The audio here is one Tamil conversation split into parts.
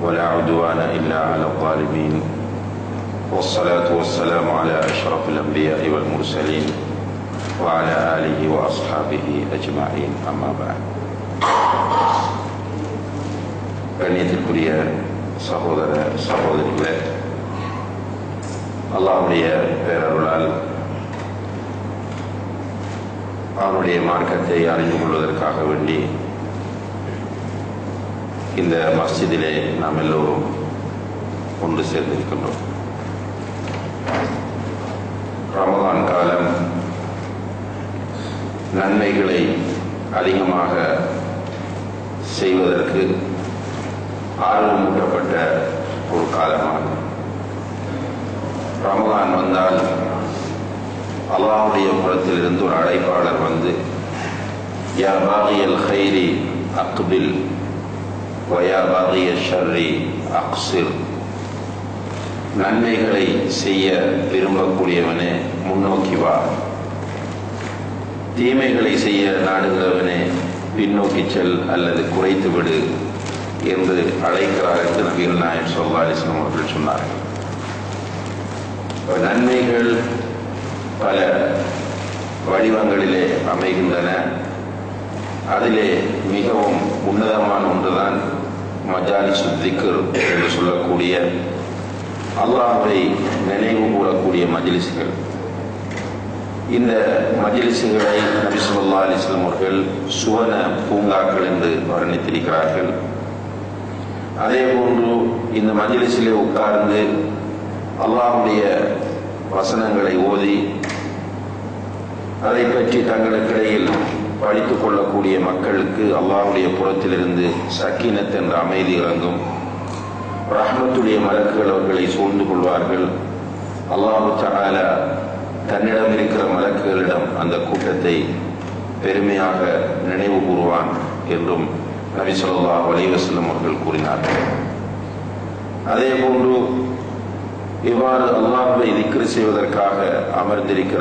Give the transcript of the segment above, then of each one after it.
ولا عدوان إلا على الظالمين والصلاة والسلام على أشرف الأنبياء والمرسلين وعلى آله وأصحابه أجمعين أما بعد. கண்ணியத்திற்குரிய சகோதர சகோதரிகளே, அல்லாஹ்வுடைய பேரருளால் அவனுடைய மார்க்கத்தை அறிந்து கொள்வதற்காக வேண்டி இந்த மஸ்ஜிதிலே நாம் எல்லோரும் ஒன்று சேர்ந்திருக்கின்றோம். ரமதான் காலம் நன்மைகளை அதிகமாக செய்வதற்கு ஆர்வமூட்டப்பட்ட ஒரு காலமாகும். ரமதான் வந்தால் அல்லாஹ்வுடைய புறத்திலிருந்து ஒரு அழைப்பாளர் வந்து, யா பாகியல் கைரி அக்பில் வயா பாகிய ஷர்ரி அக்சிர், நன்மைகளை செய்ய விரும்பக்கூடியவனே முன்னோக்கி வா, தீமைகளை செய்ய நாடுகிறவனே பின்னோக்கி செல் அல்லது குறைத்து விடு என்று அழைக்கிறார் என்று நபிகள் நாயகம் ஸல்லல்லாஹு அலைஹி வஸல்லம் அவர்கள் சொன்னார்கள். நன்மைகள் பல வடிவங்களிலே அமைகின்றன. அதிலே மிகவும் உன்னதமான ஒன்றுதான் மஜாலிஸு திக்ர் என்று சொல்லக்கூடிய அல்லாஹ்வை நினைவு கூறக்கூடிய மஜ்லிஸ்கள். இந்த மஜ்லிஸ்களை நபி ஸல்லல்லாஹு அலைஹி வஸல்லம் அவர்கள் சுவன பூங்காக்கள் என்று வர்ணித்திருக்கிறார்கள். அதே போன்று இந்த மஜ்லிஸிலே உட்கார்ந்து அல்லாஹ்வுடைய வசனங்களை ஓதி அதை பற்றி தங்களுக்கிடையில் படித்துக் கொள்ளக்கூடிய மக்களுக்கு அல்லாஹ்வுடைய புறத்திலிருந்து சக்கீனத் என்ற அமைதி இறங்கும். ரஹ்மத்துடைய மலக்குகள் அவர்களை சூழ்ந்து கொள்வார்கள். அல்லாஹ் தஆலா தன்னிடம் இருக்கிற மலக்குகளிடம் அந்த கூட்டத்தை பெருமையாக நினைவு கூறுவான் என்றும் நபி ஸல்லல்லாஹு அலைஹி வஸல்லம் அவர்கள் கூறினார்கள். அதே போன்று இவ்வாறு அல்லாஹ்வை திக்ர் செய்வதற்காக அமர்ந்திருக்கிற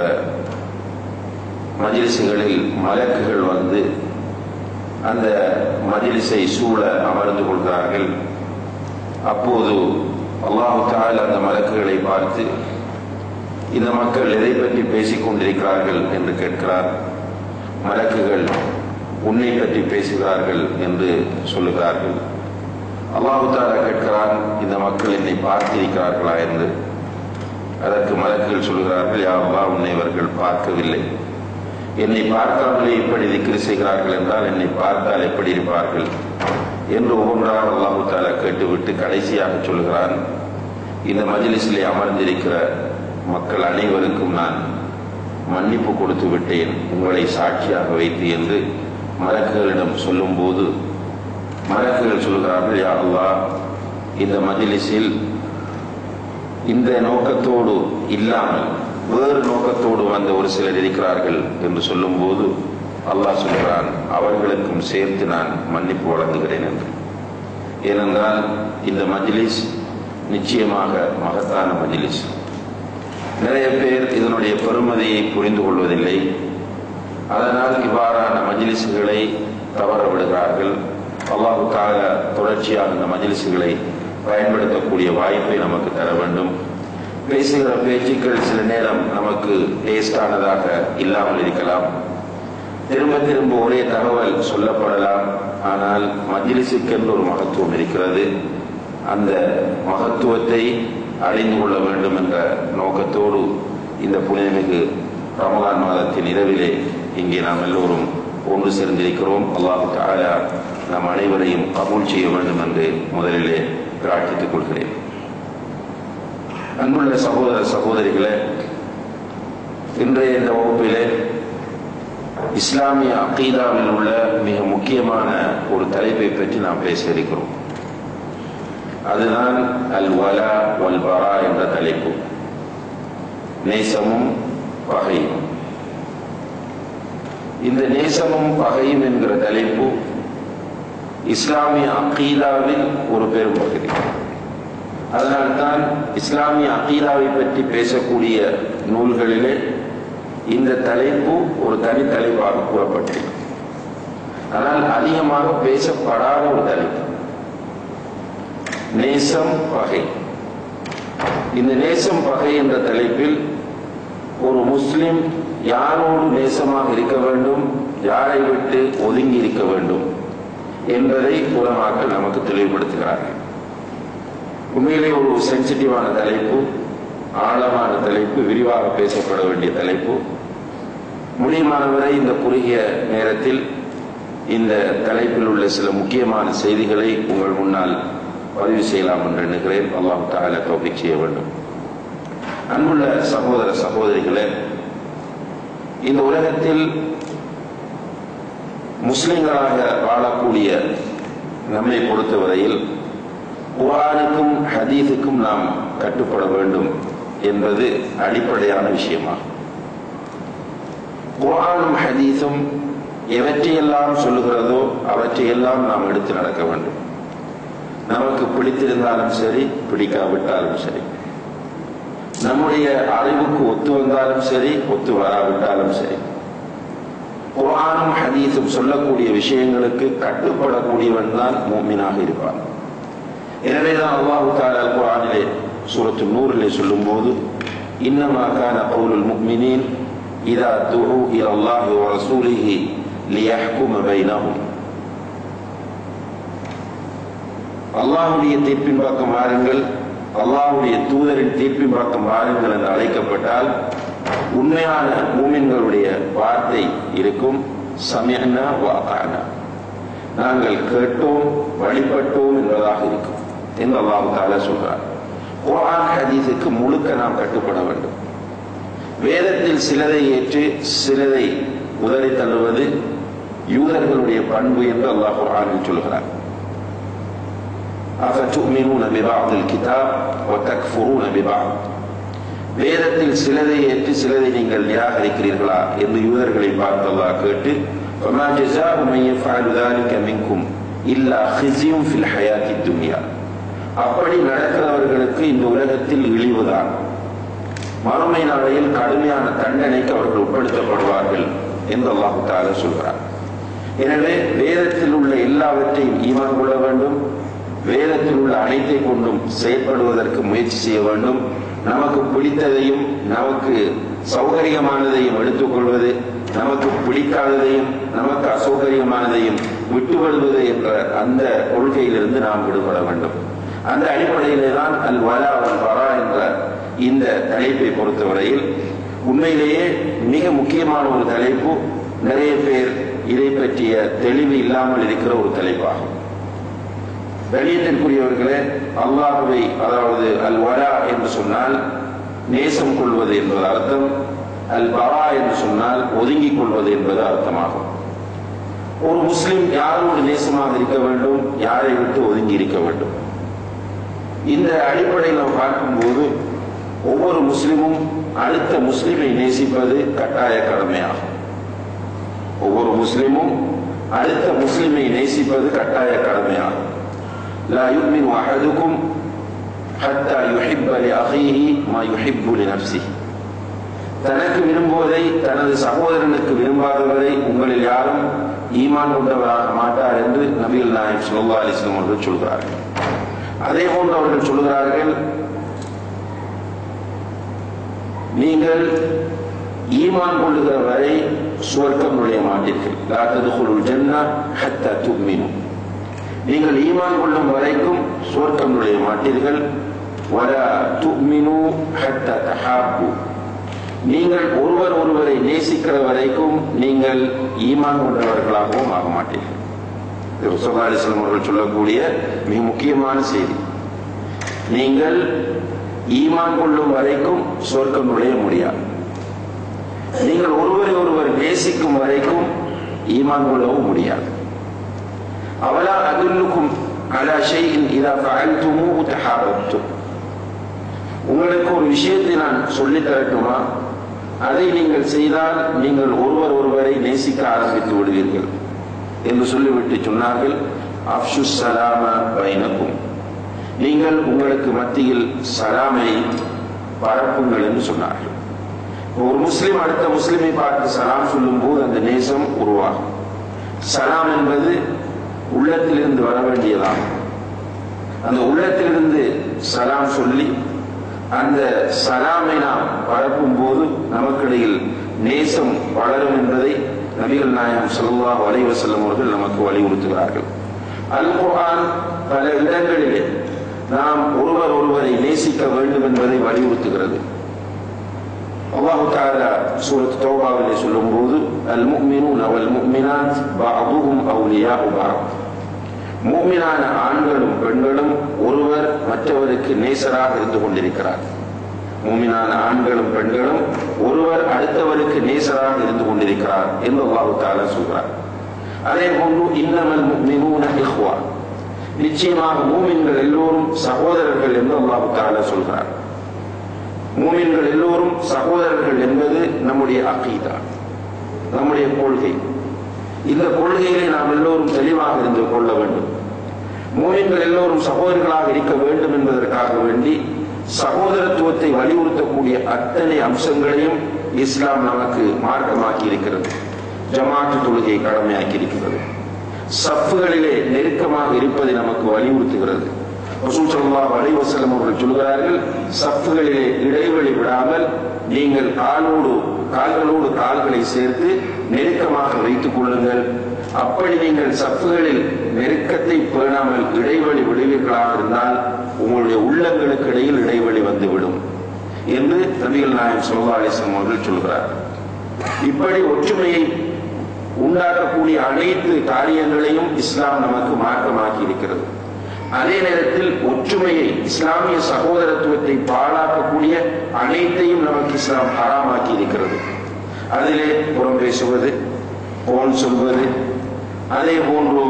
மஜ்லிஸ்களில் மலக்குகள் வந்து அந்த மஜ்லிஸை சூழ அமர்ந்து கொள்கிறார்கள். அப்போது அல்லாஹ் தஆலா அந்த மலக்குகளை பார்த்து, இந்த மக்கள் எதை பற்றி பேசிக் கொண்டிருக்கிறார்கள் என்று கேட்கிறார். மலக்குகள் உன்னை பற்றி பேசுகிறார்கள் என்று சொல்லுகிறார்கள். அல்லாஹ் தஆலா கேட்கிறான், இந்த மக்கள் என்னை பார்த்திருக்கிறார்களா என்று. அதற்கு மலக்குகள் சொல்லுகிறார்கள், யா அல்லாஹ், உன்னை அவர்கள் பார்க்கவில்லை. என்னை பார்க்காமலே இப்படி திக்ர் செய்கிறார்கள் என்றால் என்னை பார்த்தால் எப்படி இருப்பார்கள் என்று ஒவ்வொன்றாக அல்லாஹ் தஆலா கேட்டுவிட்டு கடைசியாக சொல்கிறான், இந்த மஜ்லிஸிலே அமர்ந்திருக்கிற மக்கள் அனைவருக்கும் நான் மன்னிப்பு கொடுத்து விட்டேன், உங்களை சாட்சியாக வைத்து என்று மலக்குகளிடம் சொல்லும் போது மலக்குகள் சொல்கிறார்கள், யா அல்லாஹ், இந்த மஜ்லிஸில் இந்த நோக்கத்தோடு இல்லாமல் வேறு நோக்கத்தோடு வந்த ஒரு சிலர் இருக்கிறார்கள் என்று சொல்லும் போது அல்லாஹ் சொல்கிறான், அவர்களுக்கும் சேர்த்து நான் மன்னிப்பு வழங்குகிறேன் என்று. ஏனென்றால் இந்த மஜ்லிஸ் நிச்சயமாக மகத்தான மஜ்லிஸ். நிறைய பேர் இதனுடைய பெருமதியை புரிந்து கொள்வதில்லை. அதனால் இவ்வாறான மஜ்லிஸ்களை தவற விடுகிறார்கள். அல்லாஹ் தஆலா தொடர்ச்சியாக இந்த மஜ்லிஸ்களை பயன்படுத்தக்கூடிய வாய்ப்பை நமக்கு தர வேண்டும். பேசுகிற பேச்சுக்கள் சில நேரம் நமக்கு டேஸ்டானதாக இல்லாமல் இருக்கலாம். திரும்ப திரும்ப ஒரே தகவல் சொல்லப்படலாம். ஆனால் மஜ்லிஸுக்கென்று ஒரு மகத்துவம் இருக்கிறது. அந்த மகத்துவத்தை அடைந்து கொள்ள வேண்டும் என்ற நோக்கத்தோடு இந்த புனிதமிகு ரமலான் மாதத்தின் இரவிலே இங்கே நாம் எல்லோரும் ஒன்று சேர்ந்திருக்கிறோம். அல்லாஹ் தஆலா நம் அனைவரையும் கபூல் செய்ய வேண்டும் என்று முதலிலே பிரார்த்தித்துக் கொள்கிறேன். அன்புள்ள சகோதர சகோதரிகளே, இன்றைய இந்த வகுப்பிலே இஸ்லாமிய அகீதாவில் உள்ள மிக முக்கியமான ஒரு தலைப்பை பற்றி நாம் பேச இருக்கிறோம். அதுதான் அல் வலா வல் பரா என்ற தலைப்பு. நேசமும் பகையும். இந்த நேசமும் பகையும் என்கிற தலைப்பு இஸ்லாமிய அகீதாவில் ஒரு பெரும் பகுதி. அதனால்தான் இஸ்லாமிய அகீதாவை பற்றி பேசக்கூடிய நூல்களிலே இந்த தலைப்பு ஒரு தனி தலைப்பாக கூறப்பட்டிருக்கு. ஆனால் அதிகமாக பேசப்படாத ஒரு தலைப்பு. நேசம் பகை. இந்த நேசம் பகை என்ற தலைப்பில் ஒரு முஸ்லிம் யாரோடு நேசமாக இருக்க வேண்டும், யாரை விட்டு ஒதுங்கி இருக்க வேண்டும் என்பதை உலமாக்கள் நமக்கு தெளிவுபடுத்துகிறார்கள். உண்மையிலே ஒரு சென்சிட்டிவான தலைப்பு, ஆழமான தலைப்பு, விரிவாக பேசப்பட வேண்டிய தலைப்பு. முடியுமானவரை இந்த குறுகிய நேரத்தில் இந்த தலைப்பில் உள்ள சில முக்கியமான செய்திகளை உங்கள் முன்னால் பதிவு செய்யலாம் என்று எண்ணுகிறேன். அல்லாஹ் தஆலா தௌஃபீக் செய்ய வேண்டும். அன்புள்ள சகோதர சகோதரிகளே, இந்த உலகத்தில் முஸ்லிம்களாக வாழக்கூடிய நம்மை பொறுத்தவரையில் குர்ஆனுக்கும் ஹதீஸுக்கும் நாம் கட்டுப்பட வேண்டும் என்பது அடிப்படையான விஷயமாகும். குர்ஆனும் ஹதீஸும் எவற்றையெல்லாம் சொல்லுகிறதோ அவற்றையெல்லாம் நாம் எடுத்து நடக்க வேண்டும். நமக்கு பிடித்திருந்தாலும் சரி, பிடிக்காவிட்டாலும் சரி, நம்முடைய அறிவுக்கு ஒத்து வந்தாலும் சரி, ஒத்து வராவிட்டாலும் சரி, குர்ஆனும் ஹதீஸும் சொல்லக்கூடிய விஷயங்களுக்கு கட்டுப்படக்கூடியவன் தான் முஃமினாக இருப்பான். எனவேதான் அல்லாஹ் தஆலா குர்ஆனிலே சூரத்து நூரிலே சொல்லும்போது, இன்னமா கான கௌலுல் முஃமினீன் இதா துஉ இலல்லாஹி வ ரசூலிஹி லியஹ்கும பைனஹும், அல்லாஹ்வுடைய தீர்ப்பின் பக்கம் வாருங்கள், அல்லாஹ்வுடைய தூதரின் தீர்ப்பின் பக்கம் வாருங்கள் என்று அழைக்கப்பட்டால் உண்மையான மூமின்களுடைய வார்த்தை இருக்கும், சமிஅனா வ அதானா, நாங்கள் கேட்டோம் வழிபட்டோம் என்பதாக இருக்கும் என்று அல்லாஹ் தஆலா சொல்றார். குர்ஆன் ஹதீஸுக்கு முழுக்க நாம் கட்டுப்பட வேண்டும். வேதத்தில் சிலதை ஏற்று சிலதை உதறி தள்ளுவது யூதர்களுடைய பண்பு என்று அல்லாஹ் குர்ஆனில் சொல்கிறார். அஃபதுமினூன பிபஅதில் கிதாப் வ தக்ஃபுரூன பிபஅத், வேதத்தில் சிலதை ஏற்று சிலதை நீங்கள் நிராகரிக்கிறீர்களா என்று யூதர்களை பார்த்து அல்லாஹ் கேட்டு, ஃபமா ஜஸாஉ மன் யஃஅலு ذلك منكم இல்லா ஹிஸ்யும் ஃபில் ஹயாத்தித் துன்யா, அப்படி நடக்கிறவர்களுக்கு இந்த உலகத்தில் இழிவுதான், மறுமை நாளையில் கடுமையான தண்டனைக்கு அவர்கள் உட்படுத்தப்படுவார்கள் என்று அல்லாஹ் தஆலா சொல்கிறார். எனவே வேதத்தில் உள்ள எல்லாவற்றையும் ஈமான் கொள்ள வேண்டும், வேதத்தில் உள்ள அனைத்தை கொண்டும் செயல்படுவதற்கு முயற்சி செய்ய வேண்டும். நமக்கு பிடித்ததையும் நமக்கு சௌகரியமானதையும் எடுத்துக்கொள்வது, நமக்கு பிடிக்காததையும் நமக்கு அசௌகரியமானதையும் விட்டுவிடுவது என்ற அந்த கொள்கையிலிருந்து நாம் விடுபட வேண்டும். அந்த அடிப்படையிலே தான் அல் வலா வல் பரா என்ற இந்த தலைப்பை பொறுத்தவரையில் உண்மையிலேயே மிக முக்கியமான ஒரு தலைப்பு. நிறைய பேர் இதை பற்றிய தெளிவு இல்லாமல் இருக்கிற ஒரு தலைப்பாகும். கண்ணியத்திற்குரியவர்களே, அல்லாஹ்வை, அதாவது அல் வலா என்று சொன்னால் நேசம் கொள்வது என்பது அர்த்தம், அல் பரா என்று சொன்னால் ஒதுங்கிக் கொள்வது என்பது அர்த்தமாகும். ஒரு முஸ்லிம் யாரோடு நேசமாக இருக்க வேண்டும், யாரை விட்டு ஒதுங்கி இருக்க வேண்டும், இந்த அடிப்படையில் நாம் பார்க்கும்போது ஒவ்வொரு முஸ்லிமும் அடுத்த முஸ்லிமை நேசிப்பது கட்டாய கடமையாகும். ஒவ்வொரு முஸ்லிமும் அடுத்த முஸ்லிமை நேசிப்பது கட்டாய கடமையாகும். லா யுமினு அஹதுக்கும் ஹத்தா யுஹிப்ப லிஅஹீஹி மா யுஹிப்பு லினஃப்ஸிஹி, தனக்கு விரும்புவதை தனது சகோதரனுக்கு விரும்பாதவரை உங்களில் யாரும் ஈமான் கொண்டவராக மாட்டார் என்று நபிகள் நாயகம் ஸல்லல்லாஹு அலைஹி வஸல்லம் அவர்கள் சொல்கிறார்கள். அதே போன்று அவர்கள் சொல்கிறார்கள், நீங்கள் ஈமான் கொள்ளுகிற வரை சுவர்க்கம் நுழைய மாட்டீர்கள். லா ததுகுலுல் ஜன்னா ஹத்தா துமினு, நீங்கள் ஈமான் கொள்ளும் வரைக்கும் சுவர்க்கம் நுழைய மாட்டீர்கள். வலா துமினு ஹத்தா தஹாப்பு, நீங்கள் ஒருவர் ஒருவரை நேசிக்கிற வரைக்கும் நீங்கள் ஈமான் கொண்டவர்களாகவும் ஆக மாட்டீர்கள். ரசூலுல்லாஹி ஸல்லல்லாஹு அலைஹி வஸல்லம் அவர்கள் சொல்லக்கூடிய மிக முக்கியமான செய்தி. நீங்கள் ஈமான் கொள்ளும் வரைக்கும் சொர்க்கம் நுழைய முடியாது. நீங்கள் ஒருவரை ஒருவர் நேசிக்கும் வரைக்கும் ஈமான் கொள்ளவும் முடியாது. அவலா அதுல்லுக்கும் அலா ஷைஇன் இதா ஃபஅல்துமூஹு தஹாபப்தும், உங்களுக்கு ஒரு விஷயத்தை நான் சொல்லித் தரட்டுமா, அதை நீங்கள் செய்தால் நீங்கள் ஒருவர் ஒருவரை நேசிக்க ஆரம்பித்து விடுவீர்கள் என்று சொல்லிவிட்டு சொன்னார்கள், அஃஷு ஸலாம பைனக்கும், நீங்கள் உங்களுக்கு மத்தியில் சலாமை பரப்புங்கள் என்று சொன்னார்கள். ஒரு முஸ்லிம் அடுத்த முஸ்லிமை பார்த்து சலாம் சொல்லும் போது அந்த நேசம் உருவாகும். சலாம் என்பது உள்ளத்திலிருந்து வர வேண்டியதாகும். அந்த உள்ளத்திலிருந்து சலாம் சொல்லி அந்த சலாமை நாம் பரப்பும் போது நமக்கிடையில் நேசம் வளரும் என்பதை நபிகள் நாயகம் ஸல்லல்லாஹு அலைஹி வஸல்லம் அவர்கள் நமக்கு வலியுறுத்துகிறார்கள். அல் குர்ஆன் பல இடங்களிலே நாம் ஒருவர் ஒருவரை நேசிக்க வேண்டும் என்பதை வலியுறுத்துகிறது. அல்லாஹ் தஆலா சூரத் தௌபாவிலே சொல்லும்போது அல் முஃமினூன வல் முஃமினாத் பஅதுஹும் அவுலியாஉ பஅத், முஃமினான ஆண்களும் பெண்களும் ஒருவர் மற்றவருக்கு நேசராக இருந்து கொண்டிருக்கிறார். முஃமினான ஆண்களும் பெண்களும் ஒருவர் அடுத்தவருக்கு நேசராக இருந்து கொண்டிருக்கிறார் என்று அல்லாஹ் தஆலா சொல்கிறார். அதே போன்று இன்னமல் முஃமினூன இஹ்வா, நிச்சயமாக மூமின்கள் எல்லோரும் சகோதரர்கள் என்று அல்லாஹ் தஆலா சொல்கிறார். மூமின்கள் எல்லோரும் சகோதரர்கள் என்பது நம்முடைய அகீதா, நம்முடைய கொள்கை. இந்த கொள்கையிலே நாம் எல்லோரும் தெளிவாக இருந்து கொள்ள வேண்டும். மூமின்கள் எல்லோரும் சகோதரர்களாக இருக்க வேண்டும் என்பதற்காக வேண்டி சகோதரத்துவத்தை வலியுறுத்தக்கூடிய அத்தனை அம்சங்களையும் இஸ்லாம் நமக்கு மார்க்கமாக்கி இருக்கிறது. ஜமாத்து தொழுகை கடமையாக்கி இருக்கிறது. சஃப்களிலே நெருக்கமாக இருப்பதை நமக்கு வலியுறுத்துகிறது. ரசூல் ஸல்லல்லாஹு அலைஹி வஸல்லம் அவர்கள் சொல்கிறார்கள், சஃப்களிலே இடைவெளி விடாமல் நீங்கள் கால்களோடு கால்களை சேர்த்து நெருக்கமாக வைத்துக் கொள்ளுங்கள். அப்படி நீங்கள் சஃப்களில் நெருக்கத்தை பேணாமல் இடைவெளி விடுவீர்களாக இருந்தால் உங்களுடைய உள்ளங்களுக்கு இடையில் இடைவெளி வந்துவிடும் என்று நபிகள் நாயகம் ஸல்லல்லாஹு அலைஹி வஸல்லம் அவர்கள் சொல்கிறார். இப்படி ஒற்றுமையை உண்டாக்கக்கூடிய அனைத்து காரியங்களையும் இஸ்லாம் நமக்கு மார்க்கமாக்கி இருக்கிறது. அதே நேரத்தில் ஒற்றுமையை, இஸ்லாமிய சகோதரத்துவத்தை பாழாக்கக்கூடிய அனைத்தையும் நமக்கு இஸ்லாம் ஹராமாக்கி இருக்கிறது. அதிலே புறம் பேசுவது, போன் சொல்வது, அதே போன்று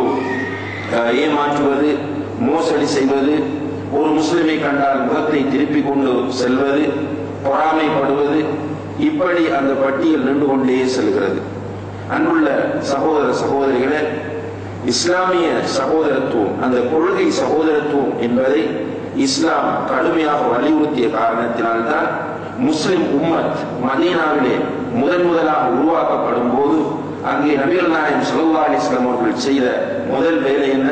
ஏமாற்றுவது, மோசடி செய்வது, ஒரு முஸ்லிமை கண்டால் முகத்தை திருப்பிக் கொண்டு செல்வது, பொறாமைப்படுவது, இப்படி அந்த பட்டியல் நின்று கொண்டே செல்கிறது. அன்புள்ள சகோதர சகோதரிகளே, இஸ்லாமிய சகோதரத்துவம், அந்த கொள்கை சகோதரத்துவம் என்பதை இஸ்லாம் கடுமையாக வலியுறுத்திய காரணத்தினால்தான் முஸ்லிம் உம்மத் மதீனாவிலே முதலாக உருவாக்கப்படும் போது அங்கே நபிகள் நாயகம் ஸல்லல்லாஹு அலைஹி வஸல்லம் அவர்கள் செய்த முதல் வேலை என்ன?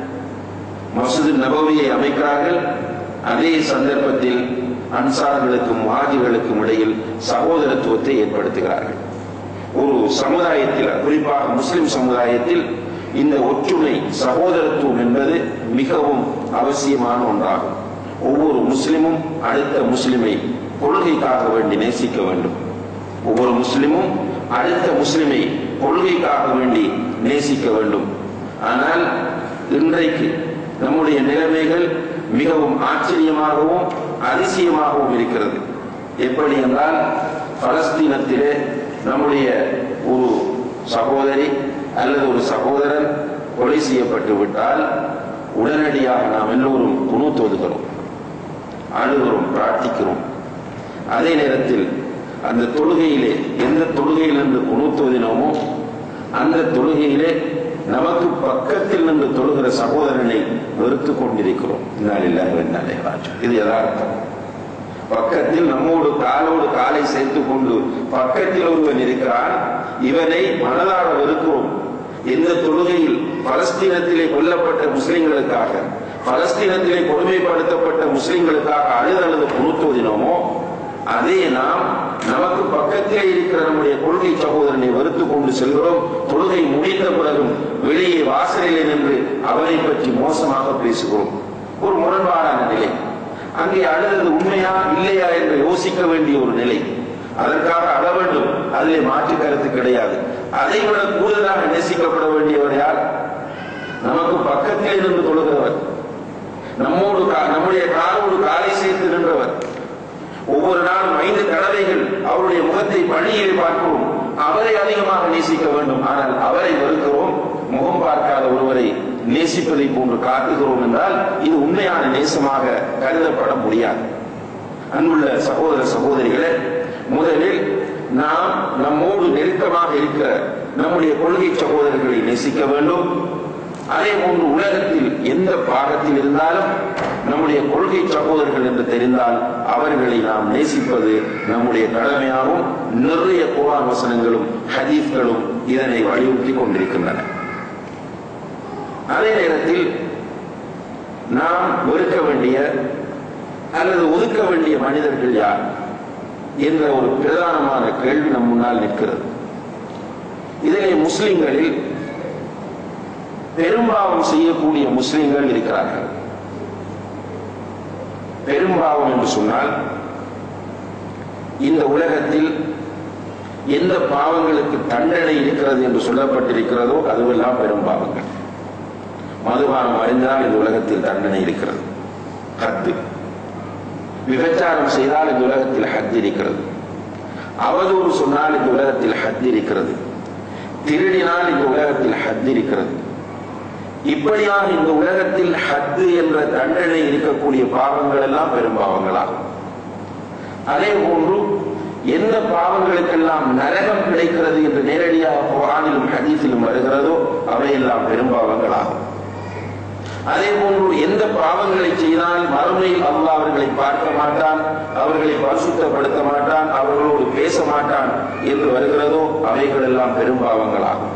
மஸ்ஜித் நபவியை அமைக்கிறார்கள். அதே சந்தர்ப்பத்தில் அன்சார்களுக்கும் முஹாஜிர்களுக்கும் இடையில் சகோதரத்துவத்தை ஏற்படுத்துகிறார்கள். ஒரு சமுதாயத்தில், குறிப்பாக முஸ்லிம் சமுதாயத்தில் இந்த ஒற்றுமை சகோதரத்துவம் என்பது மிகவும் அவசியமான ஒன்றாகும். ஒவ்வொரு முஸ்லிமும் அடுத்த முஸ்லிமை கொள்கைக்காக வேண்டி நேசிக்க வேண்டும். ஒவ்வொரு முஸ்லிமும் அடுத்த முஸ்லிமை கொள்கைக்காக வேண்டி நேசிக்க வேண்டும். ஆனால் இன்றைக்கு நம்முடைய நிலைமைகள் மிகவும் ஆச்சரியமாகவும் அதிசயமாகவும் இருக்கிறது. எப்படி என்றால், பலஸ்தீனத்திலே நம்முடைய ஒரு சகோதரி அல்லது ஒரு சகோதரன் கொலை செய்யப்பட்டு விட்டால் உடனடியாக நாம் எல்லோரும் குனூத் ஓதுகிறோம், அழுகிறோம், பிரார்த்திக்கிறோம். அதே நேரத்தில் அந்த தொழுகையிலே, எந்த தொழுகையில் நின்று குனூத் ஓதினோமோ அந்த தொழுகையிலே நமக்கு பக்கத்தில் நின்று தொழுகிற சகோதரனை வெறுத்துக் கொண்டிருக்கிறோம். இது யதார்த்தம். பக்கத்தில் நம்மோடு காலோடு காலை சேர்த்துக் கொண்டு பக்கத்தில் ஒருவன் இருக்கிறான், இவனை மனதார வெறுக்கிறோம். எந்த தொழுகையில் பலஸ்தீனத்திலே கொல்லப்பட்ட முஸ்லிம்களுக்காக, பலஸ்தீனத்திலே கொடுமைப்படுத்தப்பட்ட முஸ்லிம்களுக்காக அழுது குனூத்தோதினோமோ அதே நாம் நமக்கு பக்கத்திலே இருக்கிற நம்முடைய கொள்கை சகோதரனை வெறுத்துக் கொண்டு செல்கிறோம். தொழுகை முடிந்த பிறகும் வெளியே வாசலிலே நின்று அவரை பற்றி மோசமாக பேசுகிறோம். ஒரு முரண்பாடான நிலை. அங்கே அழுது உண்மையா இல்லையா என்று யோசிக்க வேண்டிய ஒரு நிலை. அதற்காக அழ வேண்டும், அதிலே மாற்று கருத்து கிடையாது. அதை விட கூடுதலாக நேசிக்கப்பட வேண்டியவர் யார்? நமக்கு பக்கத்தில் இருந்து தொழுகிறவர், நம்முடைய காலோடு காலை சேர்த்து நின்றவர். ஒவ்வொரு நாளும் 5 தடவைகள் அவருடைய முகத்தை பணியில் பார்க்கிறோம். அவரை அதிகமாக நேசிக்க வேண்டும். ஆனால் அவரை வெறுக்கிறோம். முகம் பார்க்காத ஒருவரை நேசிப்பதை போன்று காட்டுகிறோம் என்றால் இது உண்மையான நேசமாக கருதப்பட முடியாது. அன்புள்ள சகோதர சகோதரிகளே, முதலில் நாம் நம்மோடு நெருக்கமாக இருக்கிற நம்முடைய கொள்கை சகோதரர்களை நேசிக்க வேண்டும். அதே போன்று உலகத்தில் எந்த பாகத்தில் இருந்தாலும் நம்முடைய கொள்கை சகோதரர்கள் என்று தெரிந்தால் அவர்களை நாம் நேசிப்பது நம்முடைய கடமையாகும். நிறைய குர்ஆன் வசனங்களும் ஹதீஸ்களும் இதனை வலியுறுத்தி கொண்டிருக்கின்றன. அதே நேரத்தில் நாம் வெறுக்க வேண்டிய அல்லது ஒதுக்க வேண்டிய மனிதர்கள் யார் என்ற ஒரு பிரதானமான கேள்வி நம் முன்னால் நிற்கிறது. இதிலே முஸ்லிம்களில் பெரும்பாவம் செய்யக்கூடிய முஸ்லிம்கள் இருக்கிறார்கள். பெரும்பாவம் என்று சொன்னால் இந்த உலகத்தில் எந்த பாவங்களுக்கு தண்டனை இருக்கிறது என்று சொல்லப்பட்டிருக்கிறதோ அதுவெல்லாம் பெரும்பாவங்கள். மதுபானம் அறிந்தால் இந்த உலகத்தில் தண்டனை இருக்கிறது, ஹத்து. விபச்சாரம் செய்தால் இந்த உலகத்தில் ஹத் இருக்கிறது. அவதூறு சொன்னால் இந்த உலகத்தில் ஹத் இருக்கிறது. திருடினால் இந்த உலகத்தில் ஹத் இருக்கிறது. இப்படியாக இந்த உலகத்தில் ஹத்து என்ற தண்டனை இருக்கக்கூடிய பாவங்கள் எல்லாம் பெரும்பாவங்களாகும். அதே போன்று எந்த பாவங்களுக்கெல்லாம் நரகம் கிடைக்கிறது என்று நேரடியாக குர்ஆனிலும் ஹதீஸிலும் வருகிறதோ அவையெல்லாம் பெரும்பாவங்களாகும். அதே போன்று எந்த பாவங்களை செய்தால் மறுமையில் அல்லாஹ் அவர்களை பார்க்க மாட்டான், அவர்களை பரிசுத்தப்படுத்த மாட்டான், அவர்களோடு பேச மாட்டான் என்று வருகிறதோ அவைகள் எல்லாம் பெரும்பாவங்களாகும்.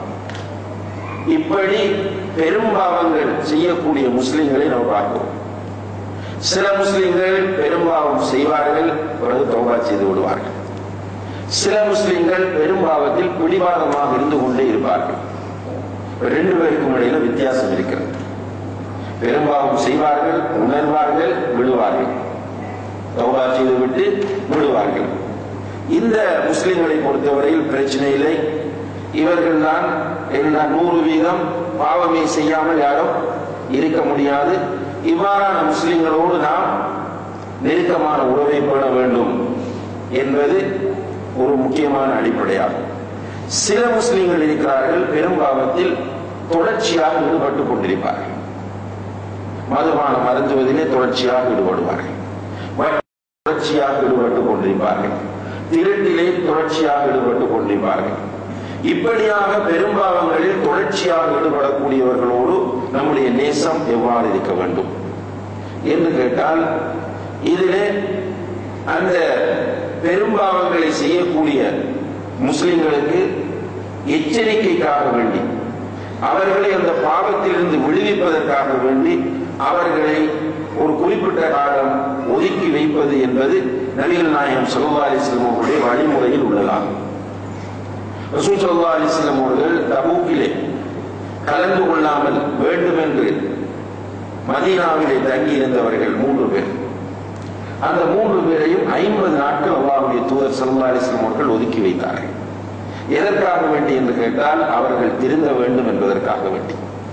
இப்படி பெரும்பாவங்கள் செய்யக்கூடிய முஸ்லிம்களை நாம் பார்க்கிறோம். சில முஸ்லிம்கள் பெரும்பாவம் செய்வார்கள், பிறகு தௌபா செய்து விடுவார்கள். சில முஸ்லிம்கள் பெரும்பாவத்தில் பிடிவாதமாக இருந்து கொண்டே இருப்பார்கள். ரெண்டு பேருக்கும் இடையில வித்தியாசம் இருக்கிறது. பெரும்பாவம் செய்வார்கள், உணர்வார்கள், விடுவார்கள், தௌபா செய்து விட்டு விடுவார்கள். இந்த முஸ்லிம்களை பொறுத்தவரையில் பிரச்சனை இல்லை. இவர்கள் தான் 100% பாவமே செய்யாமல் யாரும் இருக்க முடியாது. இவ்வாறான முஸ்லிம்களோடு நாம் நெருக்கமான உறவை பேண வேண்டும் என்பது ஒரு முக்கியமான அடிப்படையாகும். சில முஸ்லிம்கள் இருக்கிறார்கள், பெரும்பாவத்தில் தொடர்ச்சியாக ஈடுபட்டுக் கொண்டிருப்பார்கள். மதுபானம் அருந்துவதிலே தொடர்ச்சியாக ஈடுபடுவார்கள், தொடர்ச்சியாக ஈடுபட்டுக் கொண்டிருப்பார்கள், திருட்டிலே தொடர்ச்சியாக ஈடுபட்டுக் கொண்டிருப்பார்கள். இப்படியாக பெரும்பாவங்களில் தொடர்ச்சியாக ஈடுபடக்கூடியவர்களோடு நம்முடைய நேசம் எவ்வாறு இருக்க வேண்டும் என்று கேட்டால், இதிலே அந்த பெரும்பாவங்களை செய்யக்கூடிய முஸ்லிம்களுக்கு எச்சரிக்கைக்காக வேண்டி, அவர்களை அந்த பாவத்திலிருந்து விடுவிப்பதற்காக வேண்டி அவர்களை ஒரு குறிப்பிட்ட காலம் ஒதுக்கி வைப்பது என்பது நபிகள் நாயகம் ஸல்லல்லாஹு அலைஹி வஸல்லம் அவர்களுடைய வழிமுறையில் உள்ளதாகும். ரசூல் ஸல்லல்லாஹு அலைஹி வஸல்லம் அவர்கள் தபூக்கிலே கலந்து கொள்ளாமல் வேண்டும் என்று மதீனாவிலே தங்கி இருந்தவர்கள் 3 பேர். அந்த 3 பேரையும் 50 நாட்கள் அல்லாஹ்வுடைய தூதர் ஸல்லல்லாஹு அலைஹி வஸல்லம் அவர்கள் ஒதுக்கி வைத்தார்கள். எதற்காக வேண்டி என்று கேட்டால், அவர்கள் திருந்த வேண்டும் என்பதற்காக வேண்டி.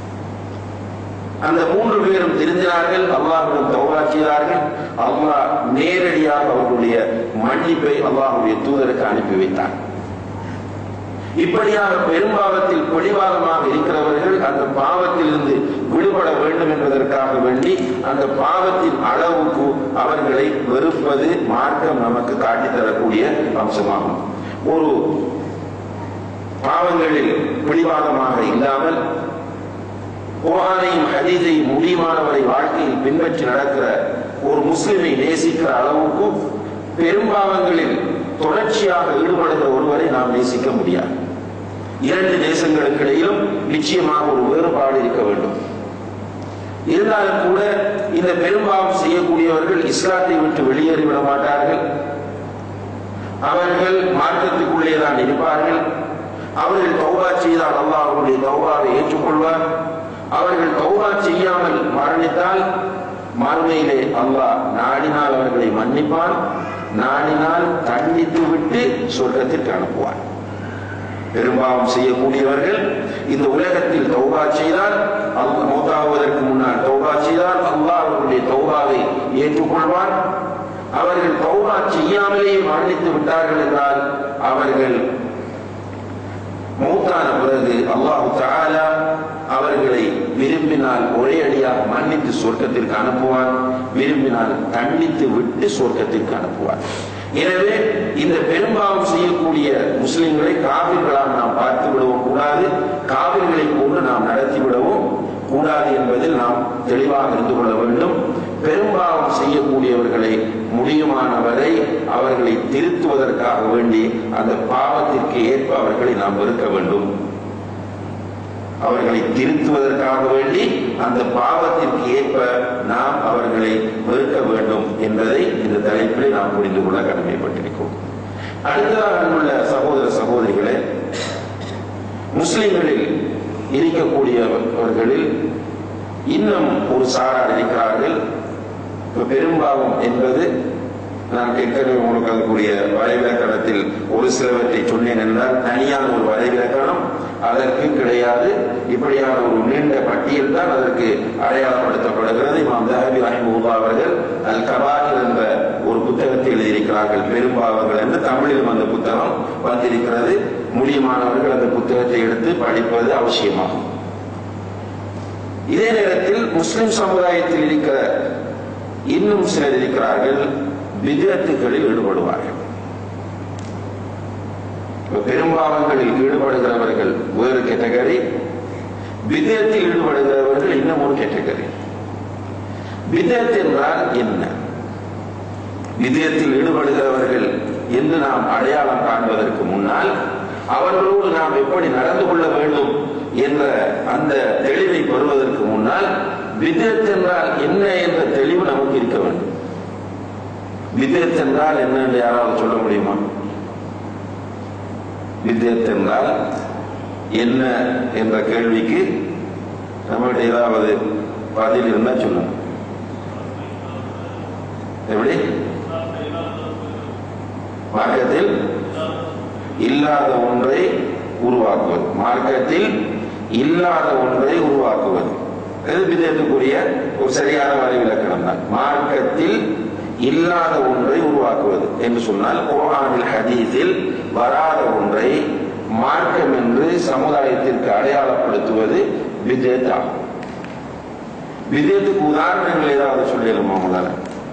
அந்த 3 பேரும் திருந்தினார்கள், அல்லாஹ்விடம் தௌபா செய்தார்கள். அல்லாஹ் நேரடியாக அவர்களுடைய மன்னிப்பை அல்லாஹ்வுடைய தூதருக்கு அனுப்பி வைத்தார். இப்படியாக பெரும்பாவத்தில் பிடிவாதமாக இருக்கிறவர்கள் அந்த பாவத்திலிருந்து விடுபட வேண்டும் என்பதற்காக வேண்டி அந்த பாவத்தின் அளவுக்கு அவர்களை வெறுப்பது மார்க்கம் நமக்கு காட்டித்தரக்கூடிய அம்சமாகும். ஒரு பாவங்களில் பிடிவாதமாக இல்லாமல் குர்ஆனையும் ஹதீஸையும் முடிவானவரை வாழ்க்கையில் பின்பற்றி நடக்கிற ஒரு முஸ்லிமை நேசிக்கிற அளவுக்கு பெரும்பாவங்களில் தொடர்ச்சியாக ஈடுபடுகிற ஒருவரை நாம் நேசிக்க முடியாது. 2 தேசங்களுக்கு இடையிலும் நிச்சயமாக ஒரு வேறுபாடு இருக்க வேண்டும். இருந்தாலும் கூட இந்த பெரும்பாவம் செய்யக்கூடியவர்கள் இஸ்லாத்தை விட்டு வெளியேறிவிட மாட்டார்கள். அவர்கள் மார்க்கத்துக்குள்ளே தான் இருப்பார்கள். அவர்கள் தௌபா செய்தால் அல்லாஹ் அவர்களுடைய தௌபாவை ஏற்றுக்கொள்வார். அவர்கள் தௌபா செய்யாமல் மரணித்தால் மறுமையிலே அல்லாஹ் நாடினால் அவர்களை மன்னிப்பான், நாடினால் தண்டித்து விட்டு சொர்க்கத்திற்கு அனுப்புவார். பெரும்பாவம் செய்யக்கூடியவர்கள் இந்த உலகத்தில் தௌபா செய்தால், மௌத்தாவதற்கு முன்னால் தௌபா செய்தால் அல்லாஹ் அவர்களுடைய தௌபாவை ஏற்றுக்கொள்வார். அவர்கள் தௌபா செய்யாமலேயே மரணித்து விட்டார்கள் என்றால் அவர்கள் மௌத்தான பிறகு அல்லாஹ் தஆலா அவர்களை விரும்பினால் ஒரே அடியாக மன்னித்து சொர்க்கத்திற்கு அனுப்புவார், விரும்பினால் தண்டித்து விட்டு சொர்க்கத்திற்கு அனுப்புவார். எனவே இந்த பெரும்பாவம் செய்யக்கூடிய முஸ்லிம்களை காபிர்களாக நாம் பார்த்து விடவும் கூடாது, காபிர்களை போன்று நாம் நடத்தி விடவும் கூடாது என்பதில் நாம் தெளிவாக இருந்து கொள்ள வேண்டும். பெரும்பாவம் செய்யக்கூடியவர்களை முடியுமானவரை அவர்களை திருத்துவதற்காக வேண்டி அந்த பாவத்திற்கு ஏற்ப அவர்களை நாம் வெறுக்க வேண்டும். அவர்களை திருத்துவதற்காக வேண்டி அந்த பாவத்திற்கு ஏற்ப நாம் அவர்களை வெறுக்க வேண்டும் என்பதை இந்த தலைப்பிலே நாம் புரிந்து கொள்ள கடமைப்பட்டிருக்கிறோம். அடுத்ததாக உள்ள சகோதர சகோதரிகளே, முஸ்லிம்களில் இருக்கக்கூடியவர்களில் இன்னும் ஒரு சாரார் இருக்கிறார்கள். பெரும்பாவம் என்பது நான் ஏற்கனவே உங்களுக்கு அதுக்குரிய வரைவிலக்கணத்தில் ஒரு சிலவற்றை சொன்னேன் என்றால் தனியான ஒரு வரைவிலக்கணம் அதற்கு கிடையாது. இப்படியான ஒரு நீண்ட பட்டியல் தான் அதற்கு அடையாளப்படுத்தப்படுகிறது. இமாம் தஹபி ரஹிமஹுல்லாஹ் அவர்கள் அல் கபாயிர் என்ற ஒரு புத்தகத்தை எழுதியிருக்கிறார்கள். பெரும்பாவங்கள் என்று தமிழிலும் அந்த புத்தகம் வந்திருக்கிறது. முடியுமானவர்கள் அந்த புத்தகத்தை எடுத்து படிப்பது அவசியமாகும். இதே நேரத்தில் முஸ்லிம் சமுதாயத்தில் இருக்கிற இன்னும் சிலர் இருக்கிறார்கள், பித்அத்துகளில் ஈடுபடுவார்கள். பெரும்பாவங்களில் ஈடுபடுகிறவர்கள் வேறு கேட்டகரி, பித்அத்தில் ஈடுபடுகிறவர்கள் இன்னும் ஒரு கேட்டகரி. பித்அத் என்றால் என்ன? பித்அத்தில் ஈடுபடுகிறவர்கள் என்று நாம் அடையாளம் காண்பதற்கு முன்னால் அவர்களோடு நாம் எப்படி நடந்து கொள்ள வேண்டும் என்ற அந்த தெளிவை பெறுவதற்கு முன்னால் பித்அத் என்றால் என்ன என்ற தெளிவு நமக்கு இருக்க வேண்டும். பித்அத் என்றால் என்ன என்று யாராவது சொல்ல முடியுமா? பித்அத் என்றால் என்ன என்ற கேள்விக்கு நம்மகிட்ட ஏதாவது பதில் இருந்தா சொல்லுங்க. எப்படி? மார்க்கத்தில் இல்லாத ஒன்றை உருவாக்குவது. மார்க்கத்தில் இல்லாத ஒன்றை உருவாக்குவது இது பித்அத்துக்குரிய ஒரு சரியான வரைவிலக்கணம் தான். மார்க்கத்தில் இல்லாத ஒன்றை உருவாக்குவது என்று சொன்னால் குர்ஆனில் ஹதீஸில் வராத ஒன்றை மார்க்கம் என்று சமுதாயத்திற்கு அடையாளப்படுத்துவது பித்அத் ஆகும். பித்அத்துக்கு உதாரணங்கள் ஏதாவது சொல்லிடுமா? முதல்ல